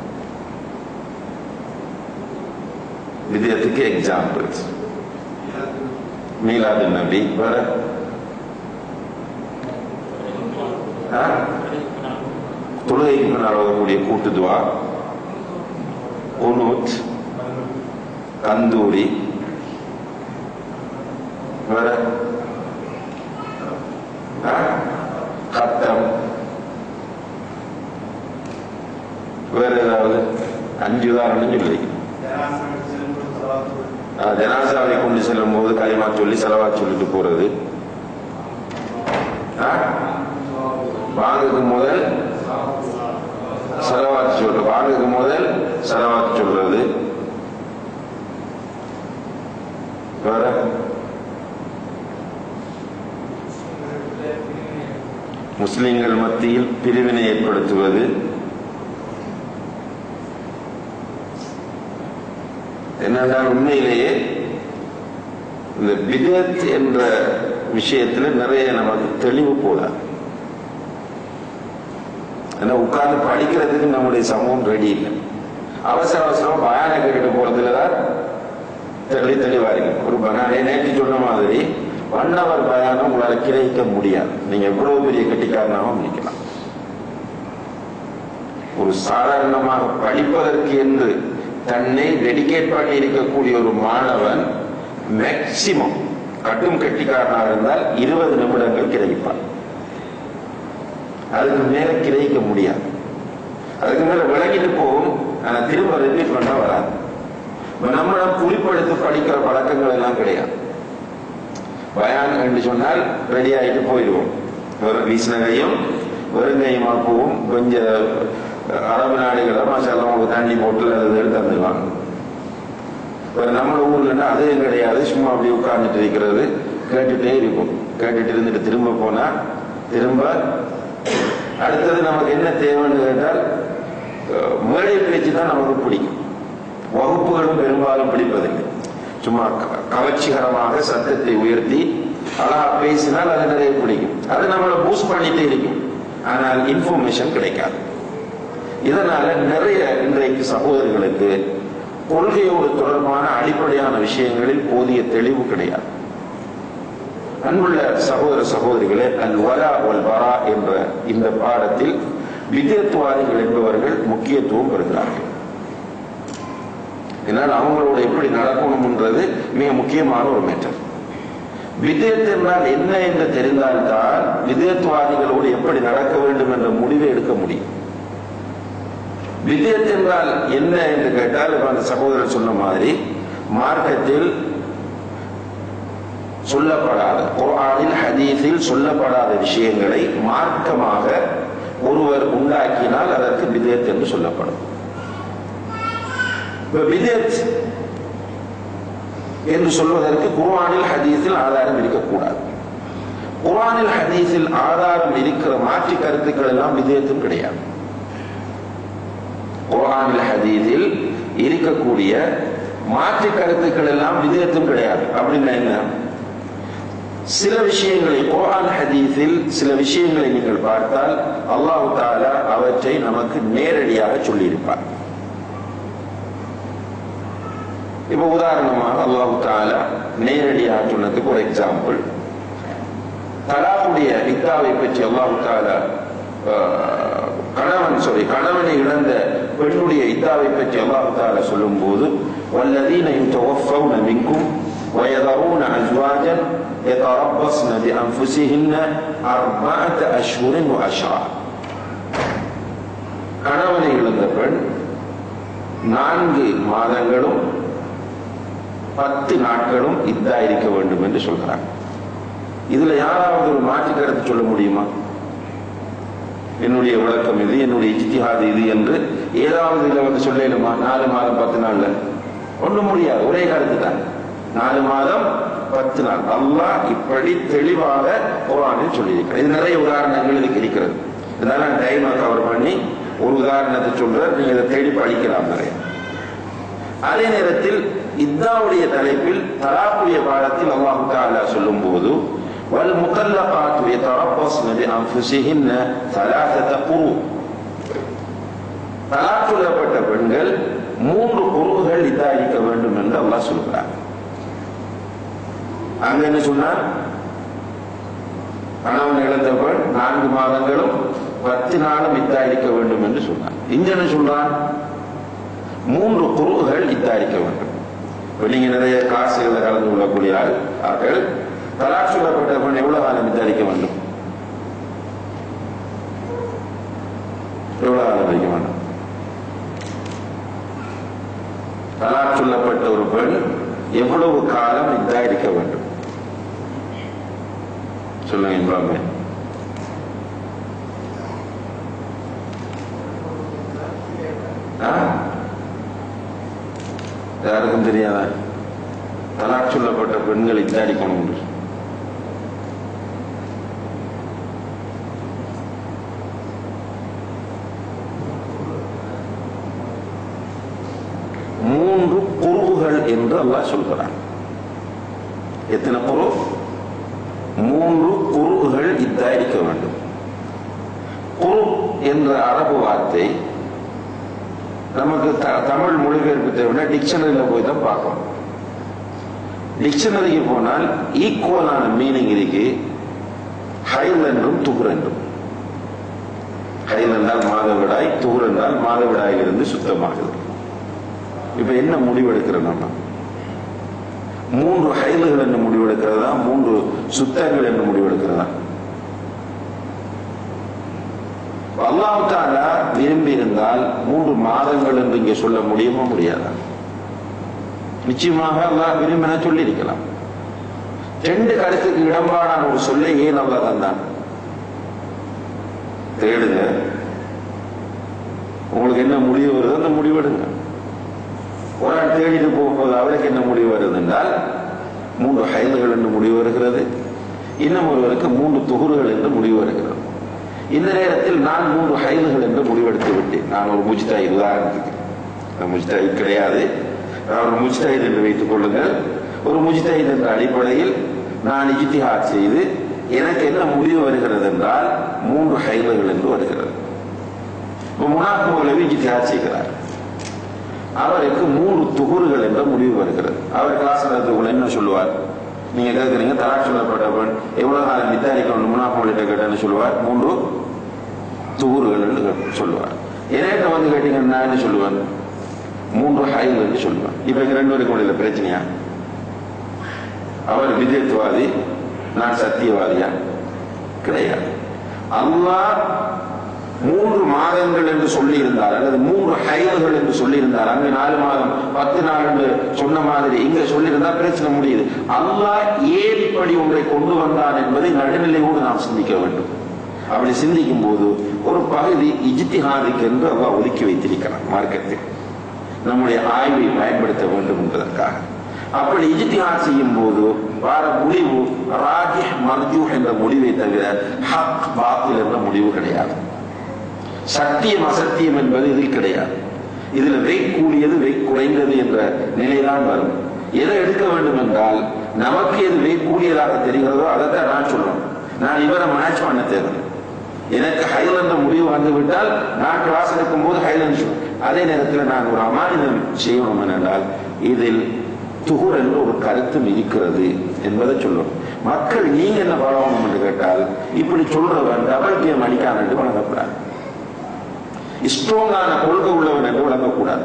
பித்அத்துக்கு எக்ஸாம்பிள்ஸ். மீலாது நபி, வேற தொழுகைக்கு முன்னால் வரக்கூடிய கூட்டு துவா, குனூத், கந்தூரி, வேற கத்தம், வேற ஏதாவது 5 உதாரணம் சொல்லி. ஜனாசாவை கொண்டு செல்லும் போது கலிமா சொல்லி செலவா சொல்லிட்டு போறது. வாங்குக்கு முதல் செலவாத்து சொல்றது, வாங்குக்கு முதல் செலவாத்து சொல்றது. வேற முஸ்லிம்கள் மத்தியில் பிரிவினை ஏற்படுத்துவது. என்னென்றால் உண்மையிலேயே இந்த பித்அத் என்ற விஷயத்தில் நிறைய நமக்கு தெளிவு போதாது. ஏன்னா உட்கார்ந்து படிக்கிறதுக்கு நம்முடைய சமூகம் ரெடி இல்லை. அவசர அவசரம் பயானை கேட்டு போறதுலதான் தெளிவா இருக்கு. ஒரு பயானை நேற்று சொன்ன மாதிரி 1 hour பயானம் உங்களால் கிரகிக்க முடியாது. நீங்க எவ்வளவு பெரிய கட்டிக்காரனாகவும் நினைக்கலாம். ஒரு சாதாரணமாக படிப்பதற்கு என்று தன்னை டெடிகேட் பண்ணி இருக்கக்கூடிய ஒரு மாணவன் மேக்சிமம் கட்டும் கட்டிக்காரனாக இருந்தால் 20 நிமிடங்கள் கிரகிப்பான். அதுக்கு மேல கிரகிக்க முடியாது. அதுக்கு மேல விளங்கிட்டு போகும், திரும்ப ரிப்பீட் பண்ண வராது. நம்மள குறிப்பெடுத்து படிக்கிற பழக்கங்கள் எல்லாம் கிடையாது. பயான் என்று சொன்னால் ரெடி ஆகிட்டு போயிடுவோம். வீசினகையும் வெறுங்கையுமா போவோம். கொஞ்சம் அரபு நாடுகளை மாசால உங்களுக்கு தண்ணி போட்டு அது எடுத்து தந்துடுவாங்க. நம்ம ஊர்லன்னா அதுவும் கிடையாது. சும்மா அப்படி உட்கார்ந்துட்டு இருக்கிறது, கேட்டுட்டே இருக்கும். கேட்டுட்டு இருந்துட்டு திரும்ப போனா திரும்ப அடுத்தது நமக்கு என்ன தேவைன்னு கேட்டால் மேடை பேச்சு தான் நமக்கு பிடிக்கும். வகுப்புகளும் பெரும்பாலும் பிடிப்பதில்லை. சும்மா கவர்ச்சிகரமாக சத்தத்தை உயர்த்தி அழகா பேசினால் அது நிறைய பிடிக்கும். அது நம்மளை பூஸ்ட் பண்ணிட்டே இருக்கும். ஆனால் இன்ஃபர்மேஷன் கிடைக்காது. இதனால நிறைய இன்றைக்கு சகோதரர்களுக்கு கொள்கையோடு தொடர்பான அடிப்படையான விஷயங்களில் போதிய தெளிவு கிடையாது. அன்புள்ள சகோதர சகோதரிகளே, அல் வலா வல் பரா என்ற இந்த பாடத்தில் பித்அத்வாதிகள் என்பவர்கள் முக்கியத்துவம் பெறுகிறார்கள். என்னால் அவங்களோட எப்படி நடக்கணும்ன்றது மிக முக்கியமான ஒரு மேட்டர். விதேத் என்றால் என்ன என்று தெரிந்தால்தான் விதேத்வாதிகளோடு எப்படி நடக்க வேண்டும் என்ற முடிவை எடுக்க முடியும். விதேத் என்றால் என்ன என்று கேட்டால், அந்த சகோதரர் சொன்ன மாதிரி மார்க்கத்தில் சொல்லப்படாத, குர்ஆனில் ஹதீஸில் சொல்லப்படாத விஷயங்களை மார்க்கமாக ஒருவர் உண்டாக்கினால் அதற்கு பிதஅத் என்று சொல்லப்படும். பிதஅத் என்று சொல்வதற்கு குர்ஆனில் ஹதீஸில் ஆதாரம் இருக்கக்கூடாது. குர்ஆனில் ஹதீஸில் ஆதாரம் இருக்கிற மாற்று கருத்துக்கள் எல்லாம் பிதஅத்தும் கிடையாது. குர்ஆனில் ஹதீஸில் இருக்கக்கூடிய மாற்று கருத்துக்கள் எல்லாம் பிதஅத்தும் கிடையாது. அப்படின்னா என்ன? சில விஷயங்களை குர்ஆன் ஹதீஸில் சில விஷயங்களை நீங்கள் பார்த்தால் அல்லாஹ் தஆலா அவற்றை நமக்கு நேரடியாக சொல்லியிருப்பார். இப்ப உதாரணமாக அல்லாஹ் தஆலா நேரடியாக சொன்னதுக்கு ஒரு எக்ஸாம்பிள், தலாக்குடைய இத்தாவை பற்றி அல்லாஹ் தஆலா கணவனை இழந்த பெண்ணுடைய இத்தாவை பற்றி அல்லாஹ் தஆலா சொல்லும் போது, வல்லதீன யுதவஃபௌன மின்கும் ويذرون أزواجا يتربصن بأنفسهن 4 أشهر وعشرا. கணவனை இழந்த பெண் 4 மாதங்களும் 10 நாட்களும் இதா இருக்க வேண்டும் என்று சொல்கிறார். இதுல யாராவது ஒரு மாற்று கருத்து சொல்ல முடியுமா? என்னுடைய விளக்கம் இது, என்னுடைய இஜ்திஹாத் இது என்று ஏதாவது இதுல வந்து சொல்லலுமா? 4 மாதம் 10 நாள்ல ஒன்றும் முடியாது. ஒரே கருத்து தான், 4 மாதம் 10 நாள். அல்லாஹ் இப்படி தெளிவாக குர்ஆனில் சொல்லியிருக்கிறார். இது நிறைய உதாரணங்கள் இதுக்கு இருக்கிறது. இதனால டைமை கவர் பண்ணி ஒரு உதாரணத்தை சொல்றார், நீங்க இதை தேடி படிக்கலாம் நிறைய. அதே நேரத்தில் இத்தாவுடைய தலைப்பில் தலாக்குடைய பாடத்தில் அல்லாஹ் தஆலா சொல்லும் போது, வல் முத்தல்லகாத்து யதரப்பஸ்ன பிஅன்ஃபுஸிஹின்ன 3 குரு, தலாக் சொல்லப்பட்ட பெண்கள் 3 குருகள் இதா இருக்க வேண்டும் என்று அல்லாஹ் சொல்கிறார். அங்க என்ன சொன்னார்? கணவன் இழந்த பெண் 4 மாதங்களும் 10 நாளும் இதா இருக்க வேண்டும் என்று சொன்னார். இங்க என்ன சொல்றான்? 3 குருகள் இதா இருக்க வேண்டும். நீங்க நிறைய காசுகளை கலந்து கொள்ளக்கூடிய ஆட்கள், தலாக் சொல்லப்பட்ட பெண் எவ்வளவு காலம் இதா இருக்க வேண்டும்? எவ்வளவு காலம் இருக்க வேண்டும்? தலாக் சொல்லப்பட்ட ஒரு பெண் எவ்வளவு காலம் இதா இருக்க வேண்டும் சொல்லுங்க இமாமே. யாருக்கும் தெரியாத தலாக் சொல்லப்பட்ட பெண்கள் இதா அடிக்கணும். 3 குருவுகள் என்று அல்லாஹ் சொல்கிறான். எத்தனை குரு? 3 குருவுகள் இதா இருக்க வேண்டும். குரு என்ற அரபு வார்த்தை நமக்கு தமிழ் மொழிபெயர்ப்பு தேவைன்னா டிக்ஷனரியில் போய் தான் பார்க்கணும். டிக்ஷனரிக்கு போனால் ஈக்குவலான மீனிங் இருக்கு. ஹைல் என்றும் துகுர் என்றும். ஹைல் என்றால் மாதவிடாய், துகுர் என்றால் மாதவிடாயிலிருந்து சுத்தமாகுது. இப்ப என்ன முடிவெடுக்கிறோம்? நம்ம 3 ஹைல்கள் என்று முடிவெடுக்கிறதா, 3 சுத்தங்கள் என்று முடிவெடுக்கிறதா? அல்லாஹ் தஆலா விரும்பி இருந்தால் 3 மாதங்கள் என்று இங்கே சொல்ல முடியுமா? முடியாதா? நிச்சயமாக அல்லாஹ் விரும்பின சொல்லி இருக்கலாம். 2 கருத்துக்கு இடம்பாடான ஒரு சொல்லை ஏன் அல்லாஹ் தந்தான்? தேடுங்க, உங்களுக்கு என்ன முடிவு வருது அந்த முடிவெடுங்க. ஒரு ஆள் தேடிட்டு போகும்போது அவருக்கு என்ன முடிவு வருது என்றால் 3 ஹைல்கள் என்று முடிவு வருகிறது, இன்னும் ஒருவருக்கு 3 துகுர்கள் என்று முடிவு வருகிறது. இந்த நேரத்தில் நான் 3 ஹைல்கள் என்று முடிவெடுத்து விட்டேன். நான் ஒரு முஜ்தஹித், உதாரணத்துக்கு முஜ்தஹித் கிடையாது, நான் ஒரு முஜ்தஹித் என்று வைத்துக் கொள்ளுங்கள். ஒரு முஜ்தஹித் என்ற அடிப்படையில் நான் இஜ்திஹாத் செய்து எனக்கு என்ன முடிவு வருகிறது என்றால் 3 ஹைல்கள் என்று வருகிறது. முனாஃபி மௌலவி இஜ்திஹாத் செய்கிறார், அவருக்கு 3 துகுர்கள் என்ற முடிவு வருகிறது. அவர் கிளாஸ் நடத்துக்குள்ள என்ன சொல்லுவார்? நீங்க கேட்குறீங்க தலாக் சொல்லப்பட்ட பெண் எவ்வளவு காலம் வித்தாரிக்கணும் முனாஃபி மௌலவிட்ட கேட்டேன்னு சொல்லுவார் 3 துகுர்கள் என்று சொல்லுவார். என்கிட்ட வந்து கேட்டீங்கன்னா நான் என்ன சொல்லுவேன்? 3 ஹைல் என்று சொல்லுவேன். இப்ப எங்க 2 பேருக்கு முடியல பிரச்சனையா? அவர் விதேத்வாதி, நான் சத்தியவாதியா? கிடையாது. அல்லாஹ் 3 மாதங்கள் என்று சொல்லி இருந்தார், அல்லது 3 ஹைதுகள் என்று சொல்லி இருந்தார். அங்கு 4 மாதம் 10 நாள் என்று சொன்ன மாதிரி இங்க சொல்லியிருந்தா பிரச்சனை முடியுது. அல்லாஹ் ஏன் இப்படி ஒன்றை கொண்டு வந்தான் என்பதை நடுநிலையோடு நாம் சிந்திக்க வேண்டும். அப்படி சிந்திக்கும் போது ஒரு பகுதி இஜ்திஹாதுக்கு என்று அல்லாஹ் ஒதுக்கி வைத்திருக்கிறான் மார்க்கத்தில், நம்முடைய ஆய்வை பயன்படுத்த வேண்டும் என்பதற்காக. அப்படி இஜ்திஹாத் செய்யும் போது வார முடிவு ராஜிஹ் மர்ஜூஹ் என்ற முடிவை தவிர ஹக் பாத்தில் என்ற முடிவு கிடையாது. சத்தியம் அசத்தியம் என்பது இதில் கிடையாது. இதுல வெயிட் கூடியது வெயிட் குறைந்தது என்ற நிலைதான் வரும். எதை எடுக்க வேண்டும் என்றால் நமக்கு எது வெயிட் கூடியதாக தெரிகிறதோ அதைத்தான் நான் சொல்லணும். நான் இவரை மேட்ச் பண்ண தேவை. எனக்கு ஹைல் என்ற முடிவு வந்துவிட்டால் நான் கிளாஸ் எடுக்கும் போது ஹைல் என்று சொல்லுவேன். அதே நேரத்தில் நான் ஒரு அமானிதம் செய்யணும் என்றால் இதில் துகுர் என்ற ஒரு கருத்தும் இருக்கிறது என்பதை சொல்லணும். மக்கள் நீங்க என்ன பழகணும் என்று கேட்டால் இப்படி சொல்றவன் டபுள் கேம் அடிக்கான் என்று வழங்கக்கூடாது, ஸ்ட்ராங்கான கொள்கை உள்ளவன் என்று வழங்கக்கூடாது.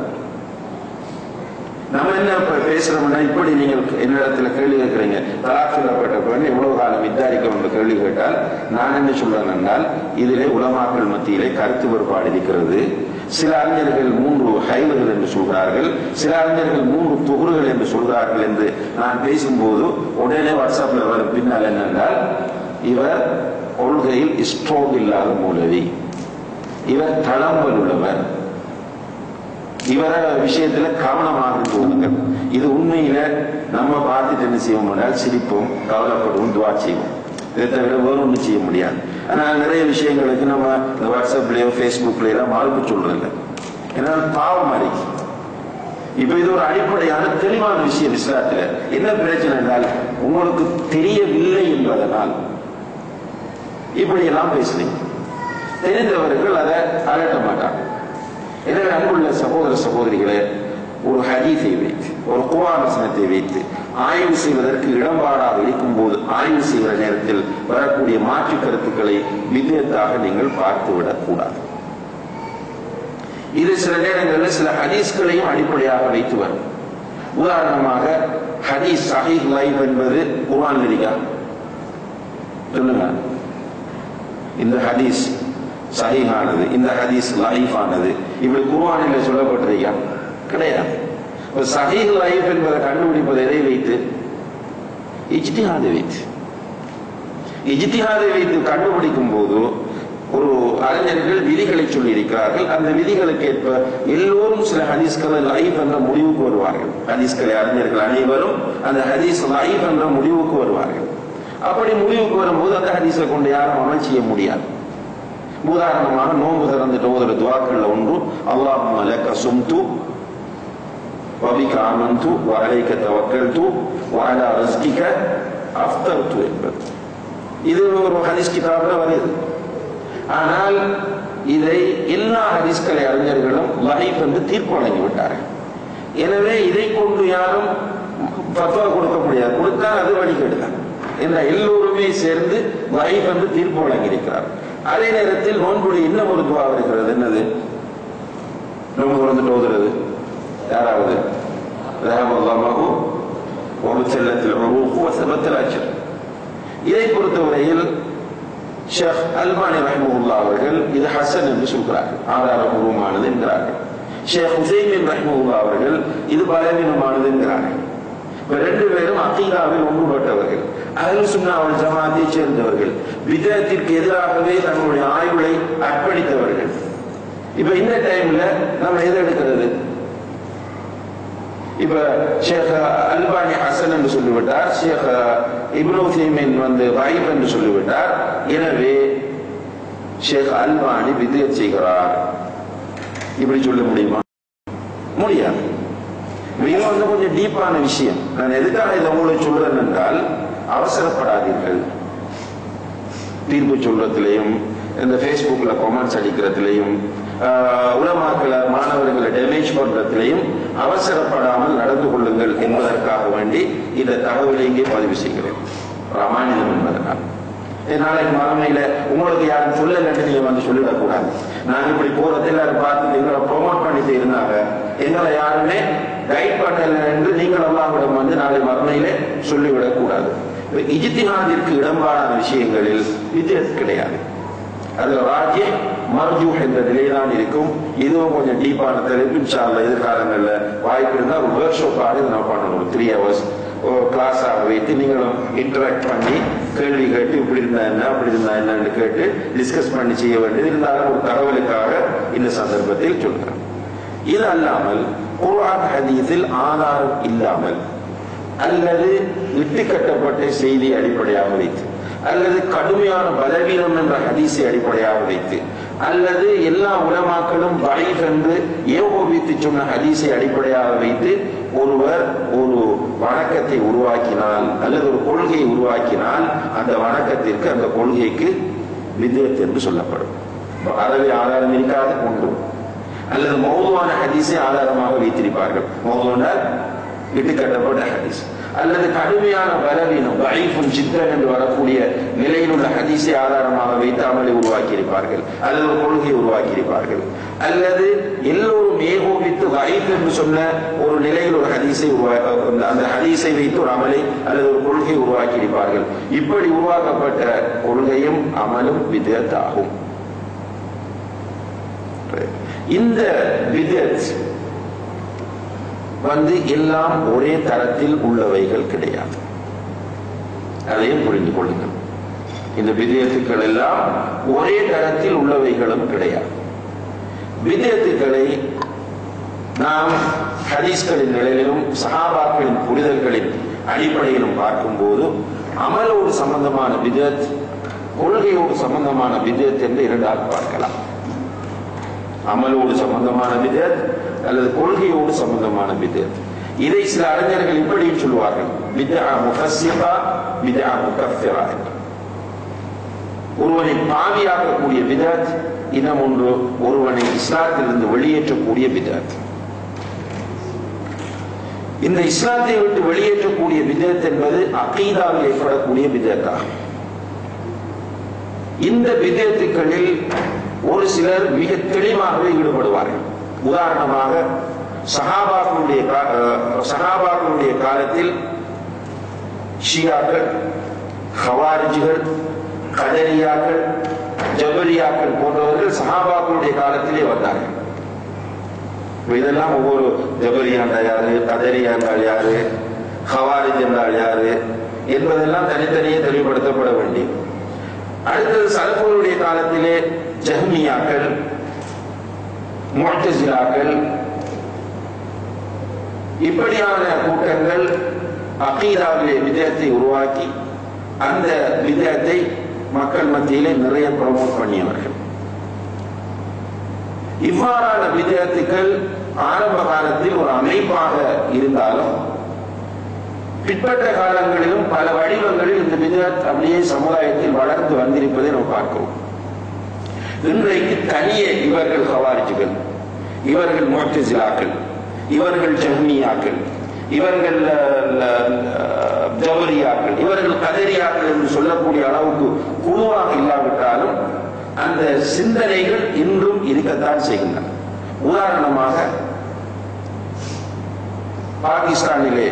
நம்ம என்ன பேசுறோம்னா, இப்படி நீங்கள் என்னிடத்துல கேள்வி கேட்கிறீங்க, தலாக் சொல்லப்பட்ட பெண் எவ்வளவு காலம் வித்தாரிக்கும் என்று கேள்வி கேட்டால் நான் என்ன சொல்றேன் என்றால், இதிலே உலமாக்கள் மத்தியிலே கருத்து வேறுபாடு இருக்கிறது. சில அறிஞர்கள் 3 ஹைதுகள் என்று சொல்கிறார்கள், சில அறிஞர்கள் 3 துகுர்கள் என்று சொல்கிறார்கள் என்று நான் பேசும்போது உடனே வாட்ஸ்அப்ல வரும் பின்னால் என்னென்றால், இவர் கொள்கையில் ஸ்ட்ராங் இல்லாத மூலவி, இவர் தளம்பல் உள்ளவர், இவர விஷயத்துல கவனமாக போகுங்க. இது உண்மையில நம்ம பார்த்துட்டு என்ன செய்வோம் என்றால் சிரிப்போம், கவலைப்படுவோம், துவா செய்வோம். இதை தவிர வேறு ஒன்றும் செய்ய முடியாது. ஆனால் நிறைய விஷயங்களுக்கு நம்ம இந்த வாட்ஸ்அப்லயோ ஃபேஸ்புக்லயோ எல்லாம் மறுப்பு சொல்றதில்லை. ஏன்னா பாவம் அறிக்கை. இப்ப இது ஒரு அடிப்படையான தெளிவான விஷயம். இஸ்லாத்துல என்ன பிரச்சனை என்றால், உங்களுக்கு தெரியவில்லை என்பதனால் இப்படி எல்லாம் பேசுறீங்க. தெரிந்தவர்கள் அதை அலட்ட மாட்டாங்க. எனவே அன்புள்ள சகோதர சகோதரிகளே, ஒரு ஹதீஸை வைத்து ஒரு குர்ஆன் வசனத்தை வைத்து ஆய்வு செய்வதற்கு இடம்பாடாக இருக்கும் போது ஆய்வு செய்கிற நேரத்தில் வரக்கூடிய மாற்று கருத்துக்களை விதத்தாக நீங்கள் பார்த்துவிடக் கூடாது. இது சில நேரங்களில் சில ஹதீஸ்களையும் அடிப்படையாக வைத்து வரும். உதாரணமாக ஹதீஸ் சஹீஹ் லைஃப் என்பது குர்ஆன் இருக்கா? சொல்லுங்க. இந்த ஹதீஸ் சஹீஹானது, இந்த ஹதீஸ் லைஃபானது, இப்படி குர்ஆனில் சொல்லப்பட்டிருக்கா? கிடையாது. சஹீஹ் லைஃப் என்பதை கண்டுபிடிப்பது எதை வைத்து? இஜ்திஹாதை வைத்து. இஜ்திஹாதை வைத்து கண்டுபிடிக்கும் போது ஒரு அறிஞர்கள் விதிகளை சொல்லி இருக்கிறார்கள். அந்த விதிகளுக்கு ஏற்ப எல்லோரும் சில ஹதீஸ்களை லைஃப் என்ற முடிவுக்கு வருவார்கள். ஹதீஸ்களை அறிஞர்கள் அனைவரும் அந்த ஹதீஸ் லைஃப் என்ற முடிவுக்கு வருவார்கள். அப்படி முடிவுக்கு வரும்போது அந்த ஹதீஸை கொண்டு யாரும் அமல் செய்ய முடியாது. உதாரணமாக நோன்பு திறந்துட்டு ஓதுற துஆக்கள்ல ஒன்று அல்லாஹும்ம லக சும்து வபிக ஆமன்து வஅலைக தவக்கல்து வஅலா ரிஸ்கிக அஃப்தர்து என்பது. இது ஒரு ஹதீஸ் கிதாபில் வருது. ஆனால் இதை எல்லா ஹதீஸ்களை அறிஞர்களும் லைஃப் என்று தீர்ப்பு வழங்கி விட்டார்கள். எனவே இதை கொண்டு யாரும் ஃபத்வா கொடுக்க முடியாது. கொடுத்தால் அது வழிகேடுதான் என்ற எல்லோருமே சேர்ந்து லைஃப் என்று தீர்ப்பு வழங்கி இருக்கிறார். அதே நேரத்தில் நோன்புடைய இன்னும் ஒரு துவா இருக்கிறது. என்னது? நோன்பு வந்துட்டு ஓதுறது யாராவது இதை பொறுத்தவரையில் ஷேக் அல்பானி ரஹ்மத்துல்லாஹி அவர்கள் இது ஹசன் என்று சொல்கிறார்கள், ஆதாரபூர்வமானது என்கிறார்கள். ஷேக் உஸைமின் ரஹ்மத்துல்லாஹி அவர்கள் இது பலவீனமானது என்கிறார்கள். ரெண்டு பேரும் அகீதாவில் ஒன்றுபட்டவர்கள், அஹ்லுஸ் சுன்னah வல் ஜமாஅத்தை சேர்ந்தவர்கள், பிதஅத்திற்கு எதிராகவே தங்களுடைய ஆய்வுகளை அர்ப்பணித்தவர்கள். இப்ப இந்த டைம்ல நம்ம எதை எடுக்கிறது? இப்ப ஷேக் அல்பானி ஹசன் என்று சொல்லிவிட்டார், ஷேக் இப்னு உஸைமின் தைஃப் என்று சொல்லிவிட்டார். எனவே ஷேக் அல்பானி பிதஅத் செய்கிறார் இப்படி சொல்ல முடியுமா? முடியாது. இது கொஞ்சம் டீப்பான விஷயம். நான் எதுக்காக இதை உங்களுக்கு சொல்றேன் என்றால், அவசரப்படாதீர்கள். தீர்ப்பு சொல்றதுலையும் இந்த பேஸ்புக்ல கமெண்ட்ஸ் அடிக்கிறதுலையும் உலமாக்களை மாணவர்களை டேமேஜ் பண்றதுலையும் அவசரப்படாமல் நடந்து கொள்ளுங்கள் என்பதற்காக வேண்டி இந்த தகவலை இங்கே பதிவு செய்கிறேன். ராமாயணம் என்பதனால் நாளைக்கு மறுமையில உங்களுக்கு யாரும் சொல்லலன்னு நீங்க வந்து சொல்லிடக்கூடாது. நான் இப்படி போறது எல்லாரும் பார்த்து எங்களை ப்ரொமோட் பண்ணிட்டு இருந்தாங்க, எங்களை யாருமே கைட் பண்ணல என்று நீங்கள் அல்லாஹ்விடம் வந்து நாளை மறுமையிலே சொல்லிவிடக் கூடாது. இஜ்திஹாதிற்கு இடம்பாடான விஷயங்களில் வித்யாத் கிடையாது. அதுல ராஜ்ய மர்ஜூ என்ற நிலைதான் இருக்கும். இதுவும் கொஞ்சம் டீப்பான தலைப்பு. இன்ஷா அல்லாஹ் எதிர்காலங்கள்ல வாய்ப்பு இருந்தால் ஒரு ஒர்க் ஷாப் ஆடி நம்ம பண்ணணும். ஒரு 3 hours கிளாஸாக வைத்து நீங்களும் இன்டராக்ட் பண்ணி கேள்வி கேட்டு இப்படி இருந்தா என்ன அப்படி இருந்தா என்னன்னு கேட்டு டிஸ்கஸ் பண்ணி செய்ய வேண்டியது. இருந்தாலும் ஒரு தகவலுக்காக இந்த சந்தர்ப்பத்தில் சொல்கிறேன். இது அல்லாமல் குர்ஆன் ஹதீஸில் ஆதாரம் இல்லாமல் அல்லது இட்டுக்கட்டப்பட்ட செய்தி அடிப்படையாக வைத்து அல்லது கடுமையான பலவீனம் என்ற ஹதீஸை அடிப்படையாக வைத்து அல்லது எல்லா உலமாக்களும் பைஃப் என்று ஏகோபித்து சொன்ன ஹதீஸை அடிப்படையாக வைத்து ஒருவர் ஒரு வணக்கத்தை உருவாக்கினால் அல்லது ஒரு கொள்கையை உருவாக்கினால் அந்த வணக்கத்திற்கு அந்த கொள்கைக்கு பித்அத் என்று சொல்லப்படும். அறவே ஆதாரம் இருக்காது உண்டு. அல்லது மௌதுவான ஹதீஸை ஆதாரமாக வைத்திருப்பார்கள். மௌதுவானால் இட்டுக்கட்டப்பட்ட ஹதீஸ் அல்லது கடுமையான பலவீனம் பைஃபுன் ஜித்தன் என்று வரக்கூடிய நிலையில் உள்ள ஹதீஸை ஆதாரமாக வைத்து அமலை உருவாக்கி இருப்பார்கள் அல்லது ஒரு கொள்கையை உருவாக்கி இருப்பார்கள். அல்லது எல்லோரும் ஏகோபித்து பைஃப் என்று சொன்ன ஒரு நிலையில் ஒரு ஹதீஸை அந்த ஹதீஸை வைத்து ஒரு அமலை அல்லது ஒரு கொள்கையை உருவாக்கி இருப்பார்கள். இப்படி உருவாக்கப்பட்ட கொள்கையும் அமலும் பித்அத் ஆகும். இந்த பித்அத் எல்லாம் ஒரே தரத்தில் உள்ளவைகள் கிடையாது. அதையும் புரிந்து கொள்ளுங்கள். இந்த பித்அத்துக்கள் எல்லாம் ஒரே தரத்தில் உள்ளவைகளும் கிடையாது. பித்அத்துக்களை நாம் ஹதீஸ்களின் நிலையிலும் சஹாபாக்களின் புரிதல்களின் அடிப்படையிலும் பார்க்கும்போது அமலோடு சம்பந்தமான பித்அத், கொள்கையோடு சம்பந்தமான பித்அத் என்று இரண்டாக பார்க்கலாம். அமலோடு சம்பந்தமான பித்அத் அல்லது கொள்கையோடு சம்பந்தமான பித்அத். இதை சில அறிஞர்கள் இப்படியும் சொல்வார்கள், பித்ஆ முஃபஸ்ஸிகா பித்ஆ முகஃபிரா. ஒருவனை பாவியாக்கக்கூடிய பித்அத், இன்னும் ஒன்று ஒருவனை இஸ்லாத்திலிருந்து வெளியேற்றக்கூடிய பித்அத். இந்த இஸ்லாத்தை விட்டு வெளியேற்றக்கூடிய பித்அத் என்பது அகீதாவில் ஏற்படக்கூடிய பித்அத் ஆகும். இந்த பித்அத்துகளில் ஒரு சிலர் மிக தெளிவாகவே ஈடுபடுவார்கள். உதாரணமாக சஹாபாக்களுடைய காலத்தில் ஷியாக்கள், ஹவாரிஜிகள், கதரியாக்கள், ஜபரியாக்கள் போன்றவர்கள் சஹாபாக்களுடைய காலத்திலே வந்தார்கள். இதெல்லாம் ஒவ்வொரு ஜபரியா என்றால் யாரு, கதரியா என்றால் யாரு, ஹவாரிஜ் என்றால் யாரு என்பதெல்லாம் தனித்தனியே தெளிவுபடுத்தப்பட வேண்டியது. அடுத்தது சலஃபுடைய காலத்திலே ஜஹ்மியாக்கள், முஅ்தஸிலாக்கள், இப்படியான கூட்டங்கள் அகீதாவிலே பித்அத்தை உருவாக்கி அந்த பித்அத்தை மக்கள் மத்தியிலே நிறைய ப்ரமோட் பண்ணியவர்கள். இவ்வாறான பித்அத்துக்கள் ஆரம்ப காலத்தில் ஒரு அமைப்பாக இருந்தாலும் பிற்பட்ட காலங்களிலும் பல வடிவங்களில் இந்த பித்அத் அப்படியே சமுதாயத்தில் வளர்ந்து வந்திருப்பதை நாம் பார்க்கிறோம். இன்றைக்கு தனியே இவர்கள் ஹவாரிஜிகள், இவர்கள் முஅ்தஸிலாக்கள், இவர்கள் ஜஹ்மியாக்கள், இவர்கள் ஜபரியாக்கள், இவர்கள் கதரியாக்கள் என்று சொல்லக்கூடிய அளவுக்கு குழுவாக இல்லாவிட்டாலும் அந்த சிந்தனைகள் இன்றும் இருக்கத்தான் செய்கின்றன. உதாரணமாக பாகிஸ்தானிலே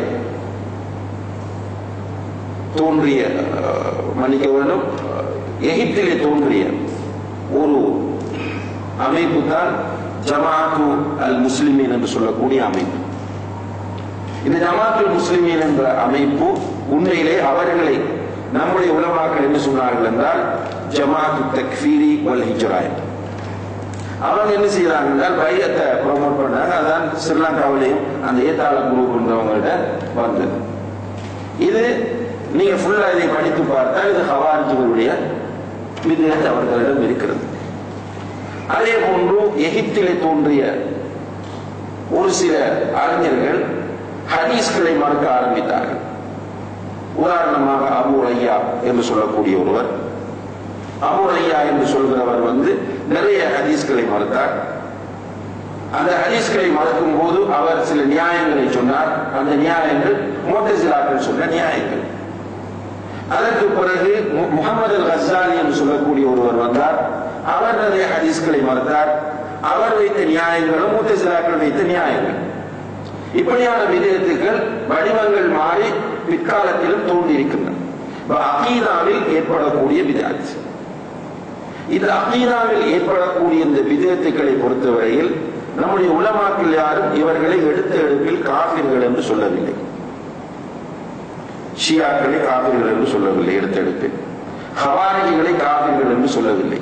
தோன்றிய, மன்னிக்க வேண்டும், எகிப்திலே தோன்றிய ஒரு அமைப்பு தான் ஜமாஅத்து அல் முஸ்லிமீன் என்று சொல்லக்கூடிய அமைப்பு. இந்த ஜமாஅத்து அல் முஸ்லிமீன் என்ற அமைப்பு உண்மையிலே அவர்களை நம்முடைய உலமாக்கள் என்ன சொன்னார்கள் என்றால் ஜமாஅத்து தக்ஃபீரி வல் ஹிஜ்ரா. அவங்க என்ன செய்யறாங்க என்றால் பையத்தை ப்ரமோட் பண்ணாங்க. அதான் ஸ்ரீலங்காவிலையும் அந்த ஏத்தாள குரூப் என்றவங்கள்ட்ட வந்தது. இது நீங்க ஃபுல்லா இதை படித்து பார்த்தால் இது ஹவாரிஜிகளுடைய பித்அத் அவர்களிடம் இருக்கிறது. அதே போன்று எகிப்திலே தோன்றிய ஒரு சில அறிஞர்கள் ஹதீஸ்களை மறுக்க ஆரம்பித்தார்கள். உதாரணமாக அபூ ரய்யா என்று சொல்லக்கூடிய ஒருவர், அபூ ரய்யா என்று சொல்கிறவர் நிறைய ஹதீஸ்களை மறுத்தார். அந்த ஹதீஸ்களை மறுக்கும் போது அவர் சில நியாயங்களை சொன்னார். அந்த நியாயங்கள் முஅ்தஸிலாக்கள் சொன்ன நியாயங்கள். அதற்கு பிறகு முஹம்மது அல் கஸ்ஸாலி என்று சொல்லக்கூடிய ஒருவர் வந்தார். அவர் நிறைய ஹதீஸ்களை மறுத்தார். அவர் வைத்த நியாயங்களும் முஅ்தஸிலாக்கள் வைத்த நியாயங்கள். இப்படியான பித்அத்துகள் வடிவங்கள் மாறி பிற்காலத்திலும் தோன்றியிருக்கின்றன. அகீதாவில் ஏற்படக்கூடிய பிதஅத். இந்த அகீதாவில் ஏற்படக்கூடிய இந்த பிதஅத்துகளை பொறுத்தவரையில் நம்முடைய உலமாக்கள் யாரும் இவர்களை எடுத்த எடுப்பில் காஃபிர்கள் என்று சொல்லவில்லை. ஷியாக்களை காஃபிர்கள் என்று சொல்லவில்லை எடுத்த எடுப்பில். ஹவாரிகளை காஃபிர்கள் என்று சொல்லவில்லை.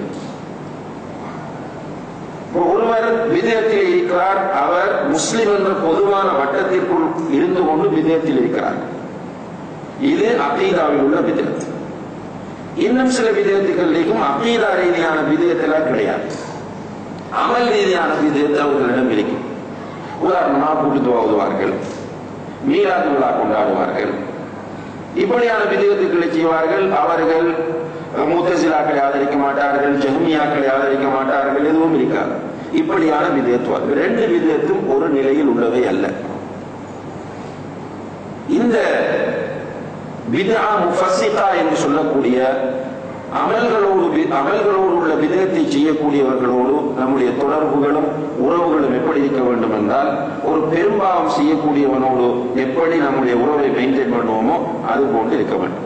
ஒருவர் பிதஅத்தில் இருக்கிறார், அவர் முஸ்லிம் என்ற பொதுவான வட்டத்திற்குள் இருந்து கொண்டு பிதஅத்தில் இருக்கிறார். இது அகீதாவில் உள்ள பிதஅத். இன்னும் சில பிதஅத்துகளிலும் அகீதா ரீதியான பிதஅத்தெல்லாம் கிடையாது, அமல் ரீதியான பிதஅத் அவர்களிடம் இருக்கும். உதாரணமாக கூட்டுத்துவா ஓதுவார்கள், மீலாது விழா கொண்டாடுவார்கள், இப்படியான பிதஅத்துக்களை செய்வார்கள். அவர்கள் முத்தசிலாக்களை ஆதரிக்க மாட்டார்கள், ஜஹ்மியாக்களை ஆதரிக்க மாட்டார்கள், எதுவும் இருக்காது. இப்படியான பிதஅத் ரெண்டு பிதஅத்தும் ஒரு நிலையில் உள்ளவை அல்ல. இந்த பித்ஆ முஃபஸ்ஸிகா என்று சொல்லக்கூடிய அமல்களோடு உள்ள பிதஅத்தை செய்யக்கூடியவர்களோடு நம்முடைய தொடர்புகளும் உறவுகளும் எப்படி இருக்க வேண்டும் என்றால், ஒரு பெரும்பாவம் செய்யக்கூடியவனோடு எப்படி நம்முடைய உறவை மெயின்டைன் பண்ணுவோமோ அது போன்று இருக்க வேண்டும்.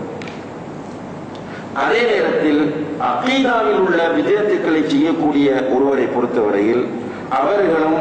அதே நேரத்தில் அகீதாவில் உள்ள பிதஅத்துக்களை செய்யக்கூடிய ஒருவரை பொறுத்தவரையில் அவர்களும்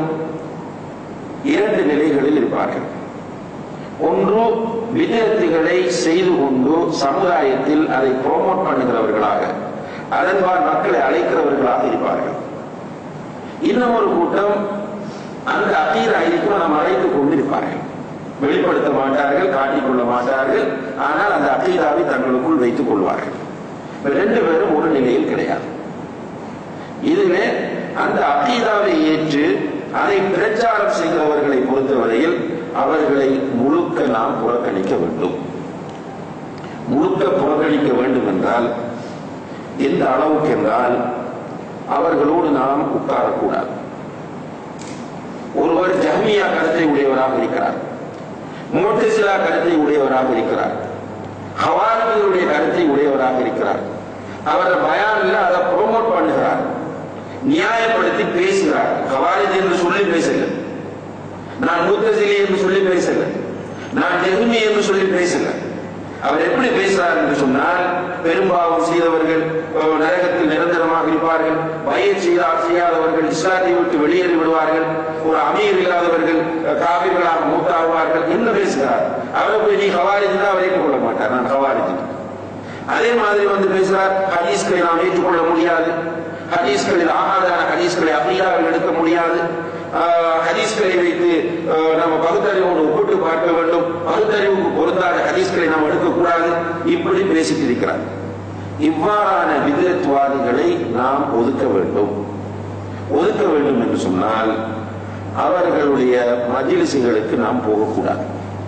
இரண்டு நிலைகளில் இருப்பார்கள். ஒன்று, பிதஅத்துகளை செய்து கொண்டு சமுதாயத்தில் அதை ப்ரோமோட் பண்ணுகிறவர்களாக, அதன்பால் மக்களை அழைக்கிறவர்களாக இருப்பார்கள். இன்னும் ஒரு கூட்டம் அந்த அகீதா இருக்கும் நாம் அழைத்துக் கொண்டிருப்பார்கள், வெளிப்படுத்த மாட்டார்கள், காட்டிக்கொள்ள மாட்டார்கள், ஆனால் அந்த அகீதாவை தங்களுக்குள் வைத்துக் கொள்வார்கள். ரெண்டு பேரும் ஒரு நிலையில் கிடையாது. இதுவே அந்த அகீதாவை ஏற்று அதை பிரச்சாரம் செய்கிறவர்களை பொறுத்தவரையில் அவர்களை முழுக்க நாம் புறக்கணிக்க வேண்டும். முழுக்க புறக்கணிக்க வேண்டும் என்றால் எந்த அளவுக்கு என்றால், அவர்களோடு நாம் உட்காரக்கூடாது. ஒருவர் ஜஹ்மியா கருத்தை உடையவராக இருக்கிறார், முஅ்தஸிலா கருத்தை உடையவராக இருக்கிறார், ஹவாரிஜிகளுடைய கருத்தை உடையவராக இருக்கிறார். அவர் பயானில் அதை ப்ரோமோட் பண்ணுகிறார், நியாயப்படுத்தி பேசுகிறார். ஹவாரிஜி என்று சொல்லி பேசல, நான் முஅ்தஸிலி என்று சொல்லி பேசல, நான் ஜஹ்மி என்று சொல்லி பேசல. அவர் எப்படி பேசுறார் என்று சொன்னால், பெரும்பாவம் செய்தவர்கள் நரகத்தில் நிரந்தரமாக இருப்பார்கள், பையத் செய்யாதவர்கள் இஸ்லாத்தை விட்டு வெளியேறி விடுவார்கள், ஒரு அமீர் இல்லாதவர்கள் காபிர்களாக மூத்தாகுவார்கள் என்று பேசுகிறார். அவரை போய் நீ ஹவாரிஜி தான் அவர் ஏற்றுக்கொள்ள மாட்டார், நான் ஹவாரிஜி. அதே மாதிரி வந்து பேசுறார், ஹதீஸ்களை நாம் ஏற்றுக்கொள்ள முடியாது, ஹதீஸ்களில் ஆகாதான ஹதீஸ்களை அகீதாவில் எடுக்க முடியாது, ஹதீஸ்களை வைத்து நம்ம பகுத்தறிவோடு ஒப்பிட்டு பார்க்க வேண்டும், பகுத்தறிவுக்கு பொருந்தாத ஹதீஸ்களை நாம் எடுக்கக்கூடாது, இப்படி பேசிட்டு இருக்கிறார். இவ்வாறான பிதஅத்வாதிகளை நாம் ஒதுக்க வேண்டும். ஒதுக்க வேண்டும் என்று சொன்னால் அவர்களுடைய மஜ்லிஸ்களுக்கு நாம் போகக்கூடாது,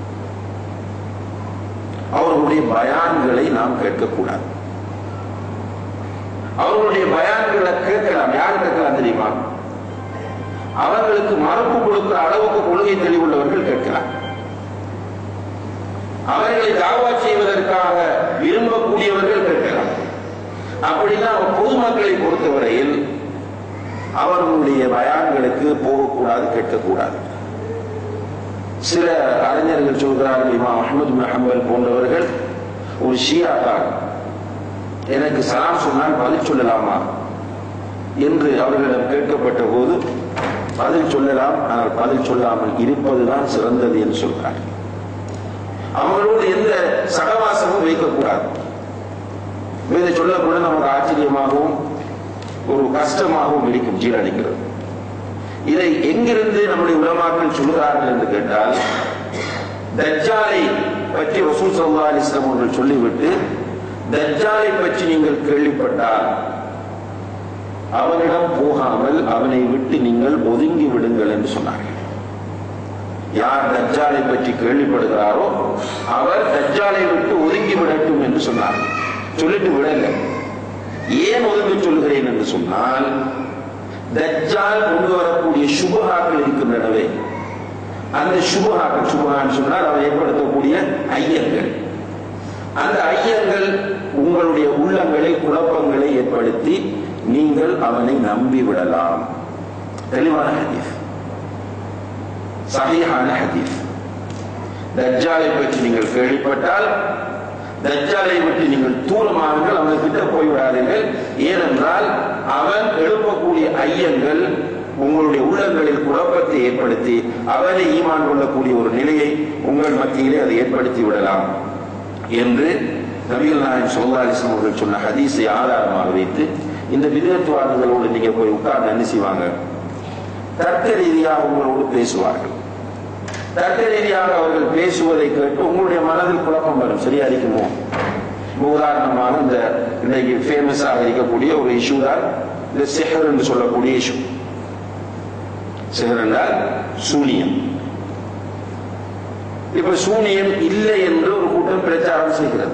அவர்களுடைய பயான்களை நாம் கேட்கக்கூடாது. அவர்களுடைய பயான்களை கேட்கலாம், யார் கேட்கலாம் தெரியுமா? அவர்களுக்கு மறுப்பு கொடுக்கிற அளவுக்கு கொள்கை தெளிவுள்ளவர்கள் கேட்கலாம். அவர்களை தாவா செய்வதற்காக விரும்பக்கூடியவர்கள் கேட்கலாம். அப்படின்னா பொதுமக்களை பொறுத்தவரையில் அவர்களுடைய பயான்களுக்கு போகக்கூடாது, கேட்கக்கூடாது. சில அறிஞர்கள் சொல்கிறார்கள், இமாம் அஹ்மத் பின் ஹம்பல் போன்றவர்கள் ஒரு ஷியா தான், எனக்கு சலாம் சொன்னால் பதில் சொல்லலாமா என்று அவர்களிடம் கேட்கப்பட்ட போது, பதில் சொல்லலாம், ஆனால் பதில் சொல்லாமல் இருப்பதுதான் சிறந்தது என்று சொல்கிறார். அவங்களோடு எந்த சகவாசமும் வைக்கக்கூடாது. இதை சொல்லக்கூட நமக்கு ஆச்சரியமாகவும் ஒரு கஷ்டமாகவும் இருக்கும், ஜீரணிக்கிறது. இதை எங்கிருந்து நம்முடைய உலமாக்கள் சொல்கிறார்கள் என்று கேட்டால், தஜ்ஜாலை பற்றி ரசூல் ஸல்லல்லாஹு அலைஹி வஸல்லம் அவர்கள் சொல்லிவிட்டு, தஜ்ஜாலை பற்றி நீங்கள் கேள்விப்பட்டால் அவனிடம் போகாமல் அவனை விட்டு நீங்கள் ஒதுங்கி விடுங்கள் என்று சொன்னார்கள். யார் தஜ்ஜாலை பற்றி கேள்விப்படுகிறாரோ அவர் தஜ்ஜாலை விட்டு ஒதுங்கி விடட்டும் என்று சொன்னார்கள். சொல்லிட்டு விடல. ஏன் ஒதுங்க சொல்கிறேன் என்று சொன்னால், தஜ்ஜால் கொண்டு வரக்கூடிய சுபஹாக்கள் இருக்கின்றனவே, அந்த சுபஹாக்கள், சுபஹான்னு சொன்னால் அவர் ஏற்படுத்தக்கூடிய ஐயங்கள், அந்த ஐயங்கள் உங்களுடைய உள்ளங்களில் குழப்பங்களை ஏற்படுத்தி நீங்கள் அவனை நம்பி விடலாம். தெளிவான ஹதீஸ், சஹீஹான ஹதீஸ். தஜ்ஜாலை பற்றி நீங்கள் கேள்விப்பட்டால் தஜ்ஜாலை விட்டு நீங்கள் தூரமாகுங்கள், அவன் கிட்ட போய்விடாதீர்கள். ஏனென்றால் அவன் எழுப்பக்கூடிய ஐயங்கள் உங்களுடைய உள்ளங்களில் குழப்பத்தை ஏற்படுத்தி அவனை ஈமான் கொள்ளக்கூடிய ஒரு நிலையை உங்கள் மத்தியிலே அதை ஏற்படுத்தி விடலாம் என்று நபிகள் நாயகம் ஸல்லல்லாஹு அலைஹி வஸல்லம் அவர்கள் சொன்ன ஹதீஸை ஆதாரமாக வைத்து இந்த விதத்துவாதிகளோடு நீங்க போய் உட்கார்ந்து என்ன செய்வாங்க, தர்க்க ரீதியாக உங்களோடு பேசுவார்கள். தர்க்க ரீதியாக அவர்கள் பேசுவதை கேட்டு உங்களுடைய மனதில் குழப்பம் வரும். சரியா இருக்குமோ? உதாரணமாக இந்த இன்னைக்கு ஃபேமஸாக இருக்கக்கூடிய ஒரு இஷ்யூ தான் இந்த சிஹர் என்று சொல்லக்கூடிய இஷ்யூ. சிஹர் என்றால் சூனியம். இப்ப சூனியம் இல்லை என்று ஒரு கூட்டம் பிரச்சாரம் செய்கிறது.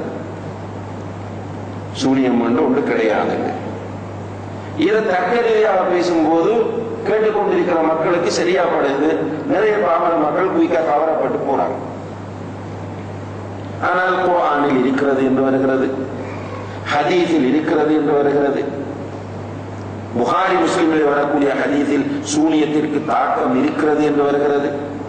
சூனியம் என்று ஒன்று கிடையாது. இதை தர்க்க ரீதியாக பேசும்போது கேட்டுக்கொண்டிருக்கிற மக்களுக்கு சரியா படுது. நிறைய பாமர மக்கள் குயிக்கா கவரப்பட்டு போறாங்க. ஆனால் குர்ஆனில் இருக்கிறது என்று வருகிறது, ஹதீஸில் இருக்கிறது என்று வருகிறது. புகாரி முஸ்லிமில் வரக்கூடிய ஹதீஸில் சூனியத்திற்கு தாக்கம் இருக்கிறது என்று வருகிறது.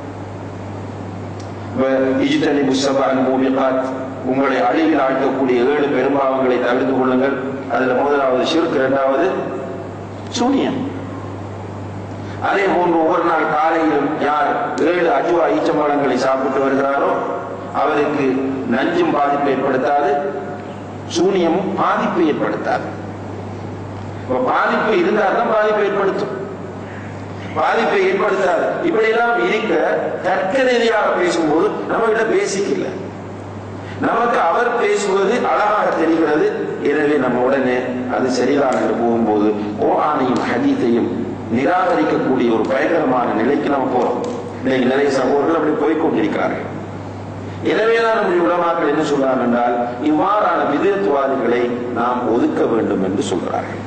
உங்களை அழிவில் ஆழ்த்தக்கூடிய 7 பெரும்பாவங்களை தவிர்த்து கொள்ளுங்கள். அதுல முதலாவது ஷிர்க், இரண்டாவது சூனியம். அதே போன்று ஒவ்வொரு நாள் காலையிலும் யார் 7 அஜுவா ஈச்சம்பழங்களை சாப்பிட்டு வருகிறாரோ அவருக்கு நஞ்சும் பாதிப்பு ஏற்படுத்தாது, சூனியமும் பாதிப்பு ஏற்படுத்தாது. பாதிப்பு இருந்தால் தான் பாதிப்பு ஏற்படுத்தும், பாதிப்பை ஏற்படுத்தாது. இப்படி எல்லாம் இருக்க தர்க்க ரீதியாக பேசும்போது நம்ம கிட்ட பேசிக் இல்லை. நமக்கு அவர் பேசுவது அழகாக தெரிகிறது. எனவே நம்ம உடனே அது சரிதான் என்று போகும்போது குர்ஆனையும் ஹதீஸையும் நிராகரிக்கக்கூடிய ஒரு பயங்கரமான நிலைக்கு நம்ம போறோம். இன்னைக்கு நிறைய சகோதரர்கள் அப்படி போய்கொண்டிருக்கிறார்கள். எனவேதான் நம்முடைய உலமாக்கள் என்ன சொல்றாங்க என்றால், இவ்வாறான விதத்துவாதிகளை நாம் ஒதுக்க வேண்டும் என்று சொல்கிறார்கள்.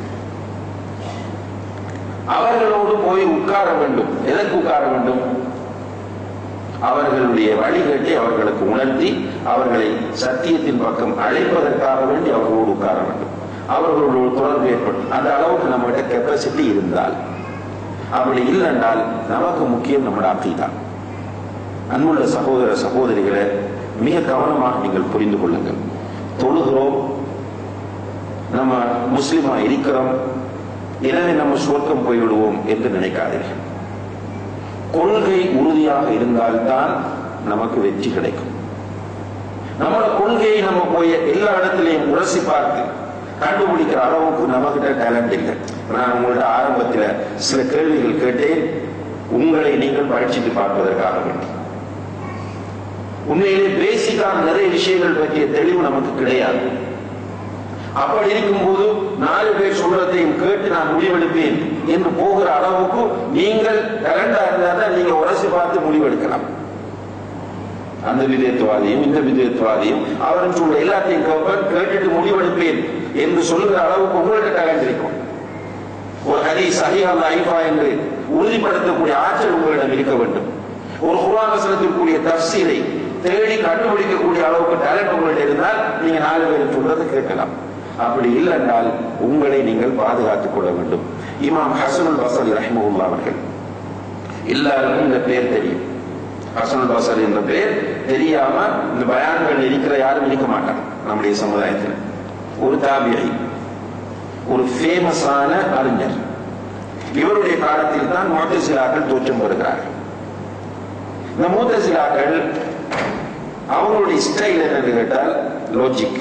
அவர்களோடு போய் உட்கார வேண்டும். எதற்கு உட்கார வேண்டும்? அவர்களுடைய வழிகேட்டை அவர்களுக்கு உணர்த்தி அவர்களை சத்தியத்தின் பக்கம் அழைப்பதற்காக வேண்டி அவர்களோடு உட்கார வேண்டும். அவர்களோடு தொடர்பு ஏற்படும். அந்த அளவுக்கு நம்மகிட்ட கெப்பாசிட்டி இருந்தால். அப்படி இல்லைன்றால் நமக்கு முக்கியம் நம்முடைய அக்கீதா. அன்புள்ள சகோதர சகோதரிகளை மிக கவனமாக நீங்கள் புரிந்து கொள்ளுங்கள். தொழுகிறோம், நம்ம முஸ்லிமா இருக்கிறோம், எனவே நம்ம சுவர்க்கம் போய்விடுவோம் என்று நினைக்காதீர்கள். கொள்கை உறுதியாக இருந்தால்தான் நமக்கு வெற்றி கிடைக்கும். நம்மளோட கொள்கையை நம்ம போய் எல்லா இடத்திலையும் உரசி பார்த்து கண்டுபிடிக்கிற அளவுக்கு நமக்கிட்ட டேலண்ட் இல்லை. நான் உங்கள்ட்ட ஆரம்பத்தில் சில கேள்விகள் கேட்டேன், உங்களை நீங்கள் பரீட்சித்து பார்ப்பதற்காக வேண்டும். உண்மையிலே பேசிக்கான நிறைய விஷயங்கள் பற்றிய தெளிவு நமக்கு கிடையாது. அப்படி இருக்கும்போது 4 பேர் சொல்றதையும் கேட்டு நான் முடிவெடுப்பேன் என்று போகிற அளவுக்கு நீங்கள் டேலண்டா இருந்தால் நீங்க உரசி பார்த்து முடிவெடுக்கலாம். அந்த விதத்துவாதியும் இந்த விதத்துவாதியும் அவரும் சொல்ற எல்லாத்தையும் கேட்டுட்டு முடிவெடுப்பேன் என்று சொல்லுகிற அளவுக்கு உங்களுக்கு டேலண்ட் இருக்கும். ஒரு ஹதீஸ் சஹீஹ் லைஃபா என்று உறுதிப்படுத்தக்கூடிய ஆற்றல் உங்களிடம் இருக்க வேண்டும். ஒரு குர்ஆன் வசனத்திற்குரிய தஃசீரை தேடி கண்டுபிடிக்கக்கூடிய அளவுக்கு டேலண்ட் உங்கள்ட்ட இருந்தால் நீங்க 4 பேர் சொல்றதை கேட்கலாம். அப்படி இல்லை என்றால் உங்களை நீங்கள் பாதுகாத்துக் கொள்ள வேண்டும். இமாம் ஹஸனுல் பஸரி ரஹ்மஹுல்லாஹ் அவர்கள், எல்லாருக்கும் இந்த பேர் தெரியும். ஹஸனுல் பஸரி என்ற பேர் தெரியாம இந்த பயான்கள் இருக்கிற யாரும் இருக்க மாட்டாங்க நம்முடைய சமுதாயத்தில். ஒரு தாபிஈ, ஒரு ஃபேமஸான அறிஞர். இவருடைய காலத்தில் தான் முஅ்தஸிலாக்கள் தோற்றம் பெறுகிறார்கள். இந்த முஅ்தஸிலாக்கள் அவங்களுடைய ஸ்டைல் என்னன்னு கேட்டால் லாஜிக்.